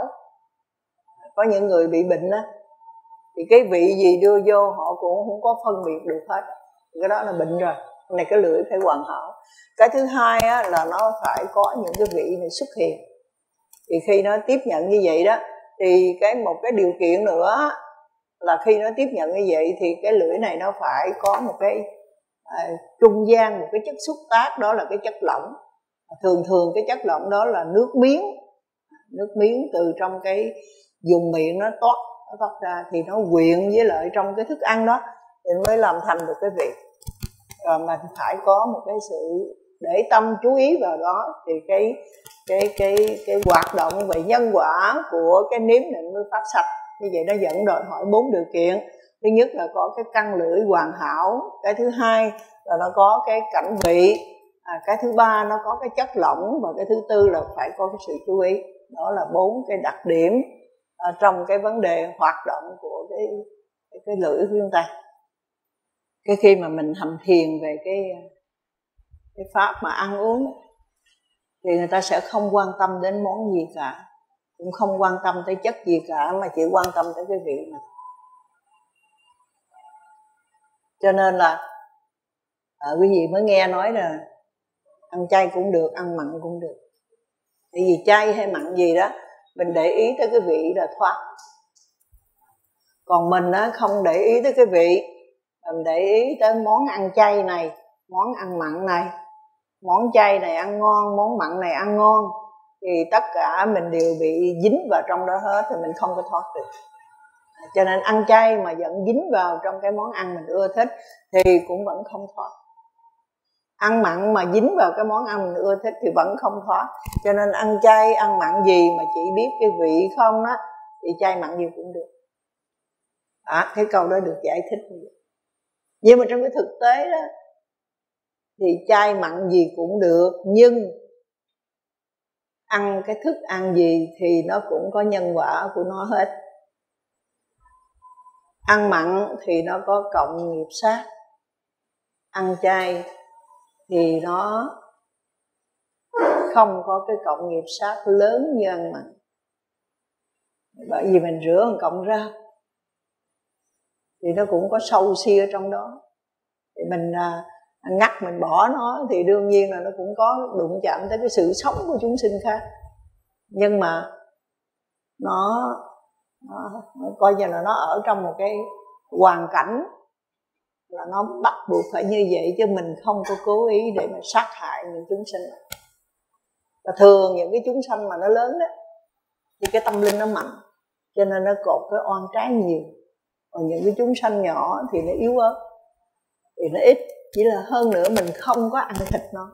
Có những người bị bệnh á thì cái vị gì đưa vô họ cũng không có phân biệt được hết, cái đó là bệnh rồi. Cái này cái lưỡi phải hoàn hảo. Cái thứ hai á là nó phải có những cái vị này xuất hiện. Thì khi nó tiếp nhận như vậy đó, thì cái một cái điều kiện nữa là khi nó tiếp nhận như vậy thì cái lưỡi này nó phải có một cái à, trung gian, một cái chất xúc tác, đó là cái chất lỏng. Thường thường cái chất lỏng đó là nước miếng, nước miếng từ trong cái vùng miệng nó toát, nó toát ra thì nó quyện với lại trong cái thức ăn đó thì mới làm thành được cái vị. Rồi mình phải có một cái sự để tâm chú ý vào đó, thì cái cái cái cái hoạt động về nhân quả của cái nếm này mới phát sạch. Như vậy nó dẫn đòi hỏi bốn điều kiện. Thứ nhất là có cái căn lưỡi hoàn hảo, cái thứ hai là nó có cái cảnh vị, à, cái thứ ba nó có cái chất lỏng, và cái thứ tư là phải có cái sự chú ý. Đó là bốn cái đặc điểm à, trong cái vấn đề hoạt động của cái cái, cái lưỡi của chúng ta. Cái khi mà mình hành thiền về cái cái pháp mà ăn uống thì người ta sẽ không quan tâm đến món gì cả, cũng không quan tâm tới chất gì cả, mà chỉ quan tâm tới cái vị mà. Cho nên là à, quý vị mới nghe nói là ăn chay cũng được, ăn mặn cũng được. Tại vì chay hay mặn gì đó mình để ý tới cái vị là thoát. Còn mình á, không để ý tới cái vị, mình để ý tới món ăn chay này, món ăn mặn này, món chay này ăn ngon, món mặn này ăn ngon, thì tất cả mình đều bị dính vào trong đó hết, thì mình không có thoát được. Cho nên ăn chay mà vẫn dính vào trong cái món ăn mình ưa thích thì cũng vẫn không thoát. Ăn mặn mà dính vào cái món ăn mình ưa thích thì vẫn không thoát. Cho nên ăn chay, ăn mặn gì mà chỉ biết cái vị không á, thì chay mặn gì cũng được. À, cái câu đó được giải thích như vậy. Nhưng mà trong cái thực tế đó thì chay mặn gì cũng được, nhưng ăn cái thức ăn gì thì nó cũng có nhân quả của nó hết. Ăn mặn thì nó có cộng nghiệp sát, ăn chay thì nó không có cái cộng nghiệp sát lớn như ăn mặn. Bởi vì mình rửa một cọng rau thì nó cũng có sâu si ở trong đó, thì mình à, ngắt mình bỏ nó thì đương nhiên là nó cũng có đụng chạm tới cái sự sống của chúng sinh khác. Nhưng mà nó, nó, nó coi như là nó ở trong một cái hoàn cảnh là nó bắt buộc phải như vậy, chứ mình không có cố ý để mà sát hại những chúng sinh. Và thường những cái chúng sanh mà nó lớn đó thì cái tâm linh nó mạnh, cho nên nó cột cái oan trái nhiều. Còn những cái chúng sanh nhỏ thì nó yếu ớt, thì nó ít. Chỉ là hơn nữa mình không có ăn thịt nó.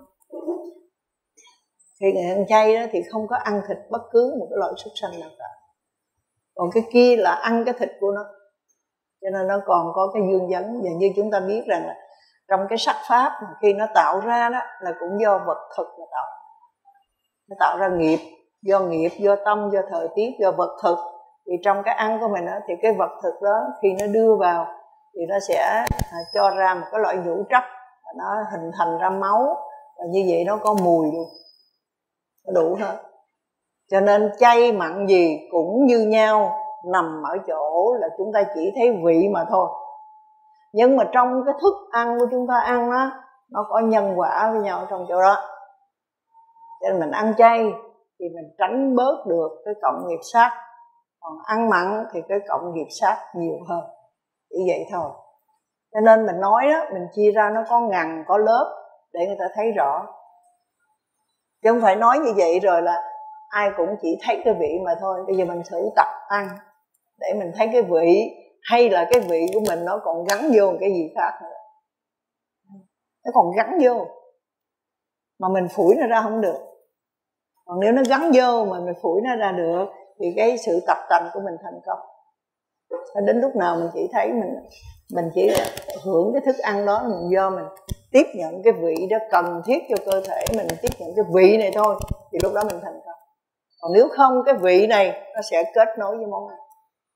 Khi người ăn chay đó thì không có ăn thịt bất cứ một cái loại súc sanh nào cả. Còn cái kia là ăn cái thịt của nó, cho nên nó còn có cái dương vấn. Và như chúng ta biết rằng là trong cái sắc pháp mà khi nó tạo ra đó là cũng do vật thực mà tạo. Nó tạo ra nghiệp, do nghiệp, do tâm, do thời tiết, do vật thực. Thì trong cái ăn của mình đó, thì cái vật thực đó khi nó đưa vào thì nó sẽ cho ra một cái loại nhũ trấp, và nó hình thành ra máu, và như vậy nó có mùi luôn, nó đủ hết. Cho nên chay mặn gì cũng như nhau, nằm ở chỗ là chúng ta chỉ thấy vị mà thôi. Nhưng mà trong cái thức ăn của chúng ta ăn đó, nó có nhân quả với nhau trong chỗ đó. Cho nên mình ăn chay thì mình tránh bớt được cái cộng nghiệp sát. Còn ăn mặn thì cái cộng nghiệp sát nhiều hơn. Chỉ vậy thôi. Cho nên mình nói đó, mình chia ra nó có ngàn, có lớp để người ta thấy rõ. Chứ không phải nói như vậy rồi là ai cũng chỉ thấy cái vị mà thôi. Bây giờ mình thử tập ăn để mình thấy cái vị, hay là cái vị của mình nó còn gắn vô cái gì khác nữa. Nó còn gắn vô mà mình phủi nó ra không được. Còn nếu nó gắn vô mà mình phủi nó ra được thì cái sự tập tành của mình thành công. Đến lúc nào mình chỉ thấy mình mình chỉ hưởng cái thức ăn đó, mình do mình tiếp nhận cái vị đó cần thiết cho cơ thể mình, tiếp nhận cái vị này thôi, thì lúc đó mình thành công. Còn nếu không, cái vị này nó sẽ kết nối với món ăn,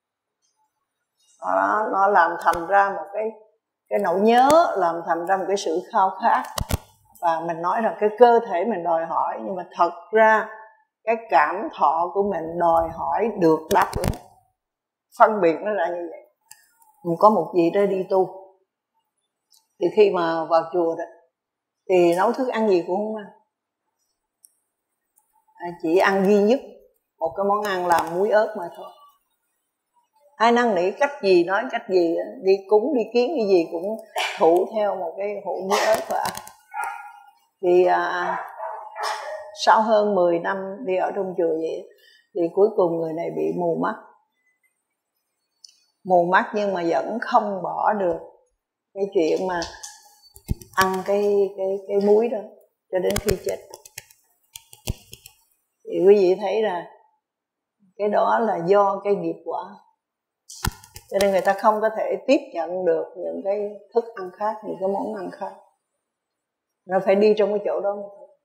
nó, nó làm thành ra một cái cái nỗi nhớ, làm thành ra một cái sự khao khát. Và mình nói rằng cái cơ thể mình đòi hỏi, nhưng mà thật ra cái cảm thọ của mình đòi hỏi được đáp ứng. Phân biệt nó ra như vậy. Mình có một vị đó đi tu, thì khi mà vào chùa đó thì nấu thức ăn gì cũng không ăn, à, chỉ ăn duy nhất một cái món ăn là muối ớt mà thôi. Ai năn nỉ cách gì nói cách gì, đi cúng đi kiến cái gì cũng thủ theo một cái hũ muối ớt và ăn. Thì à, sau hơn mười năm đi ở trong chùa vậy, thì cuối cùng người này bị mù mắt. Mù mắt nhưng mà vẫn không bỏ được cái chuyện mà ăn cái cái cái muối đó cho đến khi chết. Thì quý vị thấy là cái đó là do cái nghiệp quả. Cho nên người ta không có thể tiếp nhận được những cái thức ăn khác, những cái món ăn khác. Nó phải đi trong cái chỗ đó.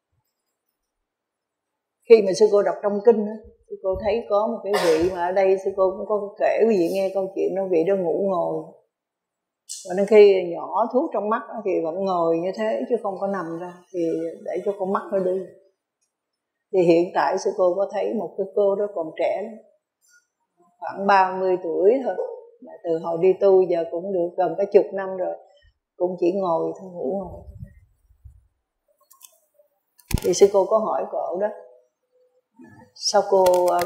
Khi mà sư cô đọc trong kinh đó, sư cô thấy có một cái vị mà ở đây sư cô cũng có kể quý vị nghe câu chuyện đó. Vị đó ngủ ngồi, và đến khi nhỏ thuốc trong mắt thì vẫn ngồi như thế chứ không có nằm ra, thì để cho con mắt nó đi. Thì hiện tại sư cô có thấy một cái cô đó còn trẻ lắm, khoảng ba mươi tuổi thôi, mà từ hồi đi tu giờ cũng được gần cái chục năm rồi, cũng chỉ ngồi thôi, ngủ ngồi. Thì sư cô có hỏi cậu đó, sao cô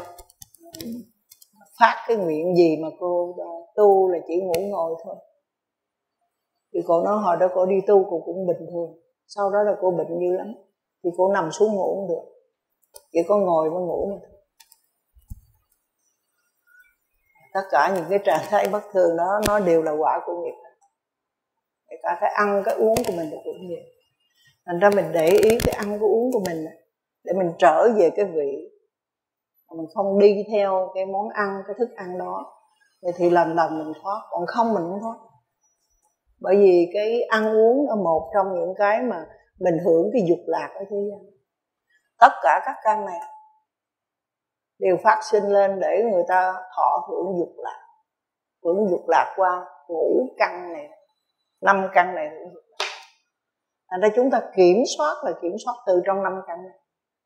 phát cái nguyện gì mà cô tu là chỉ ngủ ngồi thôi? Thì cô nói hồi đó cô đi tu cô cũng bình thường, sau đó là cô bệnh dữ lắm, thì cô nằm xuống ngủ không được, chỉ có ngồi mới ngủ mà thôi. Tất cả những cái trạng thái bất thường đó nó đều là quả của nghiệp. Kể cả cái ăn cái uống của mình là cũng vậy. Thành ra mình để ý cái ăn cái uống của mình để mình trở về cái vị, mình không đi theo cái món ăn, cái thức ăn đó, thì lần lần mình thoát. Còn không mình không thoát. Bởi vì cái ăn uống là một trong những cái mà mình hưởng cái dục lạc ở thế gian. Tất cả các căn này đều phát sinh lên để người ta thọ hưởng dục lạc. hưởng dục lạc qua ngũ căn này, năm căn này hưởng dục lạc. Thành ra chúng ta kiểm soát là kiểm soát từ trong năm căn này.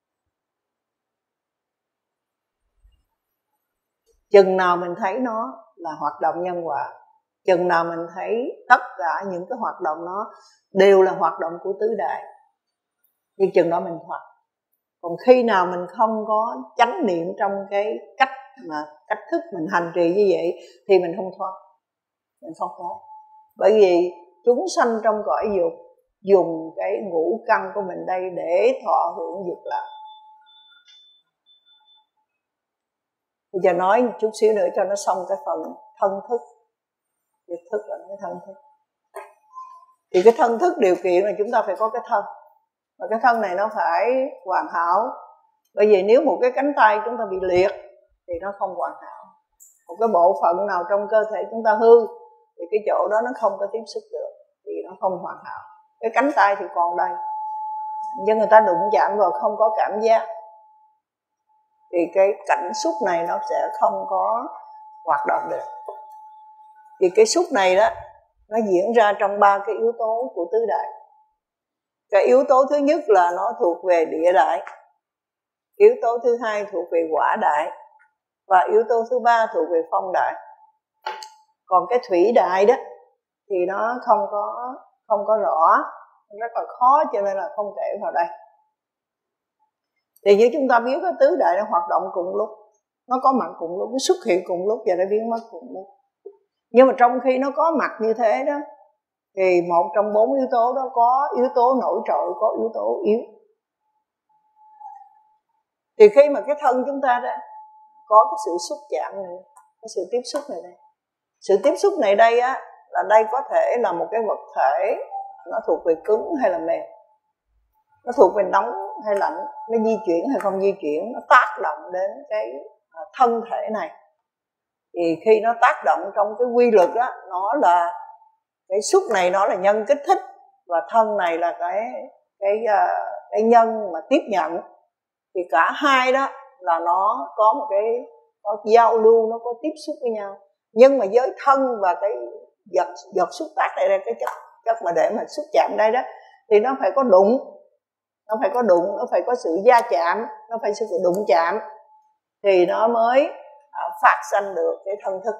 Chừng nào mình thấy nó là hoạt động nhân quả, chừng nào mình thấy tất cả những cái hoạt động nó đều là hoạt động của tứ đại, thì chừng đó mình thoát. Còn khi nào mình không có chánh niệm trong cái cách mà cách thức mình hành trì như vậy thì mình không thoát, mình không thoát. Bởi vì chúng sanh trong cõi dục dùng cái ngũ căn của mình đây để thọ hưởng dục lạc. Bây giờ nói một chút xíu nữa cho nó xong cái phần thân thức. Việc thức là cái thân thức. Thì cái thân thức điều kiện là chúng ta phải có cái thân. Và cái thân này nó phải hoàn hảo. Bởi vì nếu một cái cánh tay chúng ta bị liệt thì nó không hoàn hảo. Một cái bộ phận nào trong cơ thể chúng ta hư thì cái chỗ đó nó không có tiếp xúc được, thì nó không hoàn hảo. Cái cánh tay thì còn đây, nhưng người ta đụng chạm vào không có cảm giác thì cái cảnh xúc này nó sẽ không có hoạt động được. Thì cái xúc này đó nó diễn ra trong ba cái yếu tố của tứ đại. Cái yếu tố thứ nhất là nó thuộc về địa đại, yếu tố thứ hai thuộc về hỏa đại, và yếu tố thứ ba thuộc về phong đại. Còn cái thủy đại đó thì nó không có không có rõ, rất là khó, cho nên là không kể vào đây. Thì như chúng ta biết cái tứ đại nó hoạt động cùng lúc, nó có mặt cùng lúc, nó xuất hiện cùng lúc và nó biến mất cùng lúc. Nhưng mà trong khi nó có mặt như thế đó thì một trong bốn yếu tố đó có yếu tố nổi trội, có yếu tố yếu. Thì khi mà cái thân chúng ta đó có cái sự xúc chạm này, cái sự tiếp xúc này đây. Sự tiếp xúc này đây á, là đây có thể là một cái vật thể, nó thuộc về cứng hay là mềm, nó thuộc về nóng hay lạnh, nó di chuyển hay không di chuyển, nó tác động đến cái thân thể này. Thì khi nó tác động trong cái quy luật đó, nó là cái xúc này nó là nhân kích thích, và thân này là cái cái cái nhân mà tiếp nhận. Thì cả hai đó là nó có một cái có giao lưu, nó có tiếp xúc với nhau. Nhưng mà với thân và cái vật vật xúc tác này là cái chất chất mà để mà xúc chạm đây đó, thì nó phải có đụng, nó phải có đụng, nó phải có sự va chạm, nó phải sự đụng chạm thì nó mới phát sanh được cái thân thức.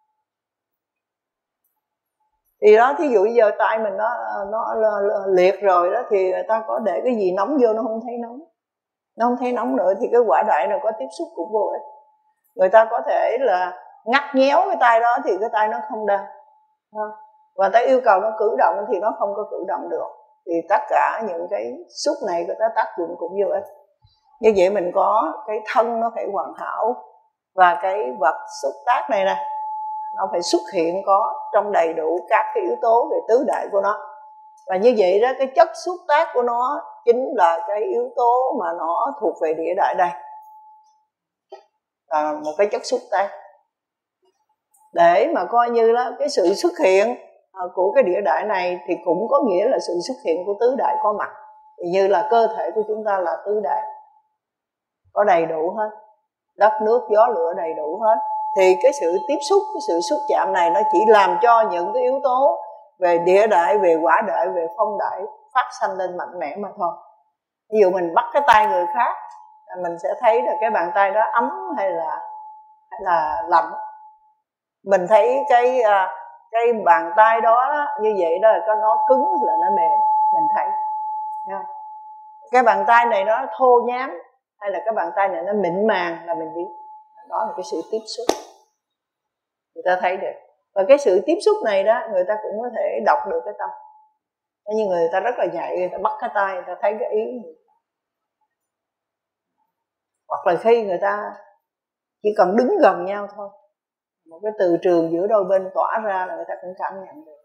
Thì đó, thí dụ giờ tay mình nó nó liệt rồi đó, thì người ta có để cái gì nóng vô nó không thấy nóng, nó không thấy nóng nữa, thì cái quả đại này có tiếp xúc cũng vô ích. Người ta có thể là ngắt nhéo cái tay đó thì cái tay nó không đau, và ta yêu cầu nó cử động thì nó không có cử động được. Thì tất cả những cái xúc này người ta tác dụng cũng vô ích. Như vậy mình có cái thân nó phải hoàn hảo, và cái vật xúc tác này nè nó phải xuất hiện có trong đầy đủ các cái yếu tố về tứ đại của nó. Và như vậy đó, cái chất xúc tác của nó chính là cái yếu tố mà nó thuộc về địa đại đây, là một cái chất xúc tác. Để mà coi như là cái sự xuất hiện của cái địa đại này thì cũng có nghĩa là sự xuất hiện của tứ đại có mặt. Thì như là cơ thể của chúng ta là tứ đại, có đầy đủ hết, đất nước gió lửa đầy đủ hết. Thì cái sự tiếp xúc, cái sự xúc chạm này nó chỉ làm cho những cái yếu tố về địa đại, về hỏa đại, về phong đại phát sanh lên mạnh mẽ mà thôi. Ví dụ mình bắt cái tay người khác, mình sẽ thấy là cái bàn tay đó ấm hay là hay là lạnh. Mình thấy cái cái bàn tay đó, đó như vậy đó là có nó cứng hay là nó mềm, mình thấy. Cái bàn tay này nó thô nhám hay là cái bàn tay này nó mịn màng là mình biết. Đó là cái sự tiếp xúc, người ta thấy được. Và cái sự tiếp xúc này đó, người ta cũng có thể đọc được cái tâm. Nhưng người ta rất là nhạy, người ta bắt cái tay, người ta thấy cái ý. Hoặc là khi người ta chỉ cần đứng gần nhau thôi, một cái từ trường giữa đôi bên tỏa ra là người ta cũng cảm nhận được.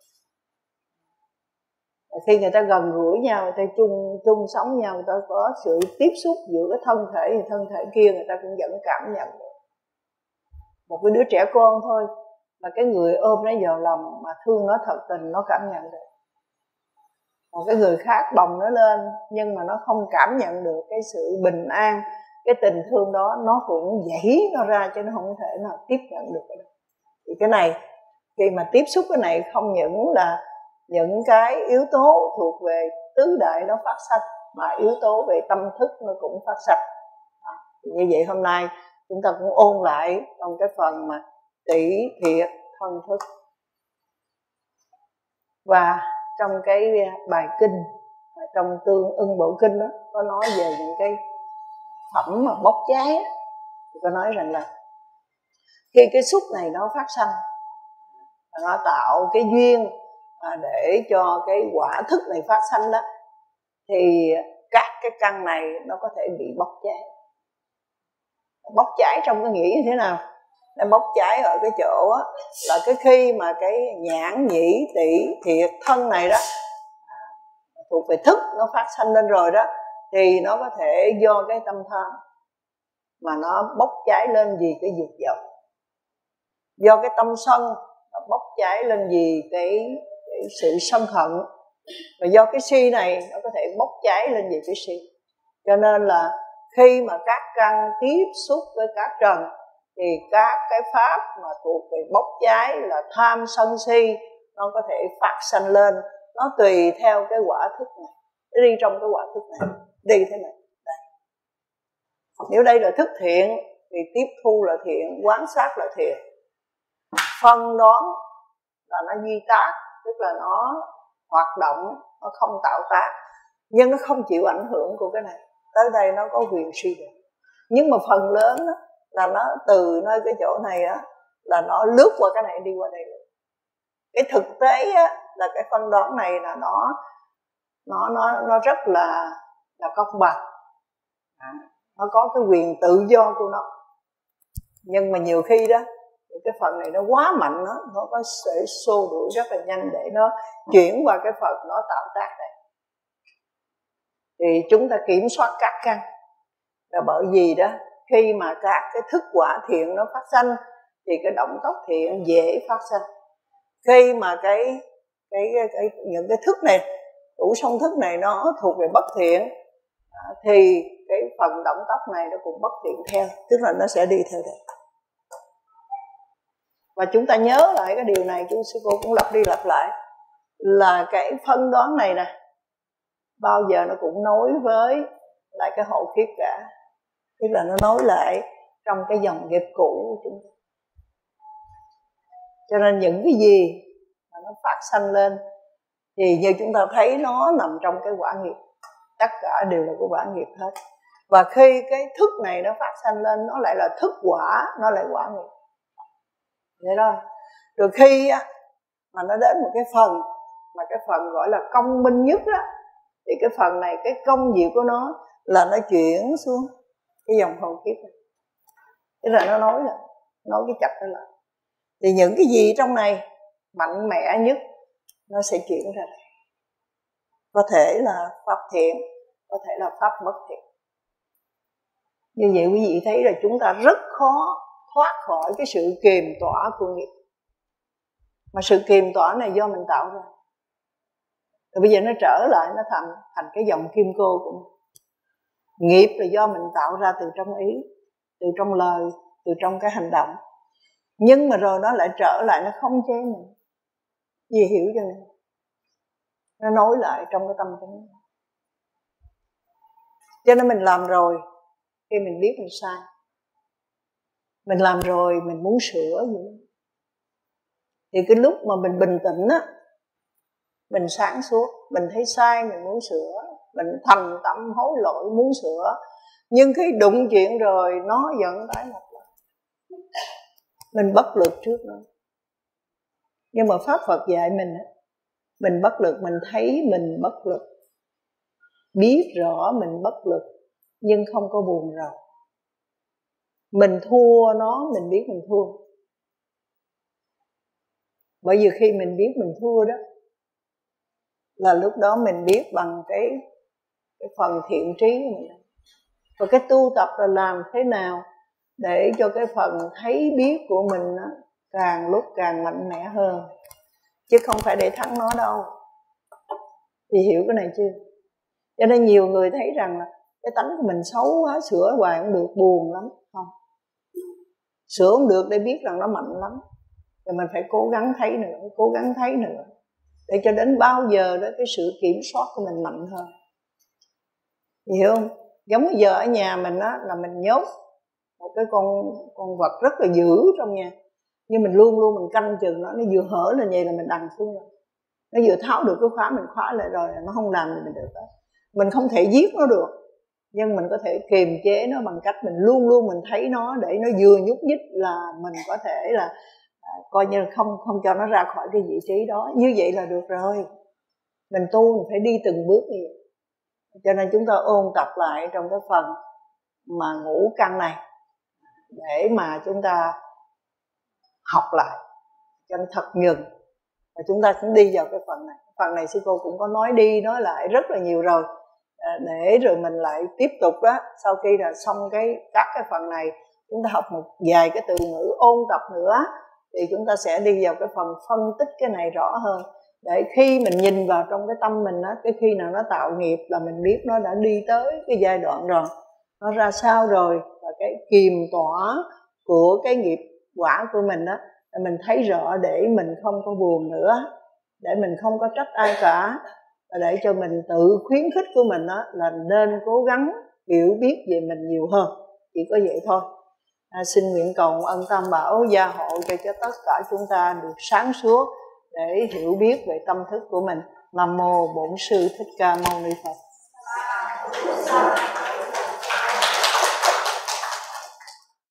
Và khi người ta gần gũi nhau, người ta chung chung sống nhau, người ta có sự tiếp xúc giữa cái thân thể và thân thể kia, người ta cũng vẫn cảm nhận được. Một cái đứa trẻ con thôi mà cái người ôm nó vào lòng mà thương nó thật tình, nó cảm nhận được. Còn cái người khác bồng nó lên nhưng mà nó không cảm nhận được cái sự bình an, cái tình thương đó, nó cũng dãy nó ra cho nó không thể nào tiếp nhận được cái đó. Thì cái này Khi mà tiếp xúc cái này không những là những cái yếu tố thuộc về tứ đại nó phát sanh, mà yếu tố về tâm thức nó cũng phát sanh. Như vậy hôm nay chúng ta cũng ôn lại trong cái phần mà tỷ thiệt thân thức. Và trong cái bài kinh, trong Tương Ưng Bộ Kinh đó, có nói về những cái phẩm mà bốc cháy đó, thì có nói rằng là khi cái xúc này nó phát sanh, nó tạo cái duyên để cho cái quả thức này phát sanh đó, thì các cái căn này nó có thể bị bốc cháy. Bốc cháy trong cái nghĩa như thế nào? Nó bốc cháy ở cái chỗ á, là cái khi mà cái nhãn nhĩ tỷ thiệt thân này đó thuộc về thức nó phát sanh lên rồi đó, thì nó có thể do cái tâm tham mà nó bốc cháy lên vì cái dục vọng, do cái tâm sân nó bốc cháy lên vì cái, cái sự sân hận, và do cái si này nó có thể bốc cháy lên vì cái si. Cho nên là khi mà các căn tiếp xúc với các trần, thì các cái pháp mà thuộc về bốc cháy là tham sân si nó có thể phát sanh lên. Nó tùy theo cái quả thức này, nó đi trong cái quả thức này, đi thế này. Đây. Nếu đây là thức thiện thì tiếp thu là thiện, quán sát là thiện. Phân đoán là nó duy tác, tức là nó hoạt động, nó không tạo tác, nhưng nó không chịu ảnh hưởng của cái này. Tới đây nó có quyền suy được. Nhưng mà phần lớn đó, là nó từ nơi cái chỗ này á, là nó lướt qua cái này đi qua đây. Cái thực tế á, là cái phân đoán này là nó nó nó nó rất là là công bằng, à, nó có cái quyền tự do của nó. Nhưng mà nhiều khi đó thì cái phần này nó quá mạnh, nó nó có sẽ xô đuổi rất là nhanh để nó chuyển qua cái phần nó tạo tác này. Thì chúng ta kiểm soát các căn, là bởi vì đó khi mà các cái thức quả thiện nó phát sanh thì cái động tác thiện dễ phát sanh. Khi mà cái cái, cái, cái những cái thức này, đủ song thức này nó thuộc về bất thiện, thì cái phần động tác này nó cũng bất thiện theo, tức là nó sẽ đi theo đây. Và chúng ta nhớ lại cái điều này, chú sư cô cũng lặp đi lặp lại, là cái phân đoán này nè, bao giờ nó cũng nối với lại cái hậu kiếp cả, tức là nó nối lại trong cái dòng nghiệp cũ của chúng ta. Cho nên những cái gì mà nó phát sanh lên thì như chúng ta thấy nó nằm trong cái quả nghiệp, tất cả đều là cái quả nghiệp hết. Và khi cái thức này nó phát sanh lên, nó lại là thức quả, nó lại quả nghiệp. Vậy đó. Rồi khi á, mà nó đến một cái phần mà cái phần gọi là công minh nhất đó, thì cái phần này, cái công diệu của nó là nó chuyển xuống cái dòng hồn kiếp này, tức là nó nói là nói cái chặt đó lại. Thì những cái gì trong này mạnh mẽ nhất nó sẽ chuyển ra đây. Có thể là pháp thiện, có thể là pháp bất thiện. Như vậy quý vị thấy là chúng ta rất khó thoát khỏi cái sự kiềm tỏa của nghiệp. Mà sự kiềm tỏa này do mình tạo ra. Rồi bây giờ nó trở lại, nó thành thành cái dòng kim cô của mình. Nghiệp là do mình tạo ra từ trong ý, từ trong lời, từ trong cái hành động. Nhưng mà rồi nó lại trở lại, nó không chế mình. Vì hiểu cho nên nó nối lại trong cái tâm tính. Cho nên mình làm rồi, khi mình biết mình sai, mình làm rồi mình muốn sửa gì, thì cái lúc mà mình bình tĩnh á, mình sáng suốt, mình thấy sai mình muốn sửa, mình thành tâm hối lỗi muốn sửa. Nhưng khi đụng chuyện rồi nó vẫn tái lập lại, mình bất lực trước nó. Nhưng mà Pháp Phật dạy mình á, mình bất lực, mình thấy mình bất lực, biết rõ mình bất lực, nhưng không có buồn rầu. Mình thua nó, mình biết mình thua. Bởi vì khi mình biết mình thua đó, là lúc đó mình biết bằng cái, cái phần thiện trí của mình. Và cái tu tập là làm thế nào để cho cái phần thấy biết của mình đó, càng lúc càng mạnh mẽ hơn. Chứ không phải để thắng nó đâu. Thì hiểu cái này chưa? Cho nên nhiều người thấy rằng là cái tánh của mình xấu quá, sửa hoài không được, buồn lắm. Không, sửa không được để biết rằng nó mạnh lắm. Rồi mình phải cố gắng thấy nữa, cố gắng thấy nữa, để cho đến bao giờ đó cái sự kiểm soát của mình mạnh hơn. Hiểu không? Giống như giờ ở nhà mình á, là mình nhốt một cái con con vật rất là dữ trong nhà, nhưng mình luôn luôn mình canh chừng nó, nó vừa hở lên vậy là mình đằng xuống rồi. Nó vừa tháo được cái khóa mình khóa lại rồi, nó không làm gì mình được đó. Mình không thể giết nó được, nhưng mình có thể kiềm chế nó bằng cách mình luôn luôn mình thấy nó, để nó vừa nhúc nhích là mình có thể là à, coi như là không không cho nó ra khỏi cái vị trí đó. Như vậy là được rồi. Mình tu mình phải đi từng bước như vậy. Cho nên chúng ta ôn tập lại trong cái phần mà ngũ căn này, để mà chúng ta học lại cho nó thật nhuần, và chúng ta cũng đi vào cái phần này. Phần này sư cô cũng có nói đi nói lại rất là nhiều rồi, à, để rồi mình lại tiếp tục đó. Sau khi là xong cái các cái phần này, chúng ta học một vài cái từ ngữ ôn tập nữa, thì chúng ta sẽ đi vào cái phần phân tích cái này rõ hơn, để khi mình nhìn vào trong cái tâm mình á, cái khi nào nó tạo nghiệp là mình biết nó đã đi tới cái giai đoạn rồi, nó ra sao rồi, và cái kiềm tỏa của cái nghiệp quả của mình đó mình thấy rõ, để mình không có buồn nữa, để mình không có trách ai cả, và để cho mình tự khuyến khích của mình đó là nên cố gắng hiểu biết về mình nhiều hơn. Chỉ có vậy thôi. À, xin nguyện cầu ân Tam Bảo gia hộ cho, cho tất cả chúng ta được sáng suốt để hiểu biết về tâm thức của mình. Nam mô Bổn Sư Thích Ca Mâu Ni Phật.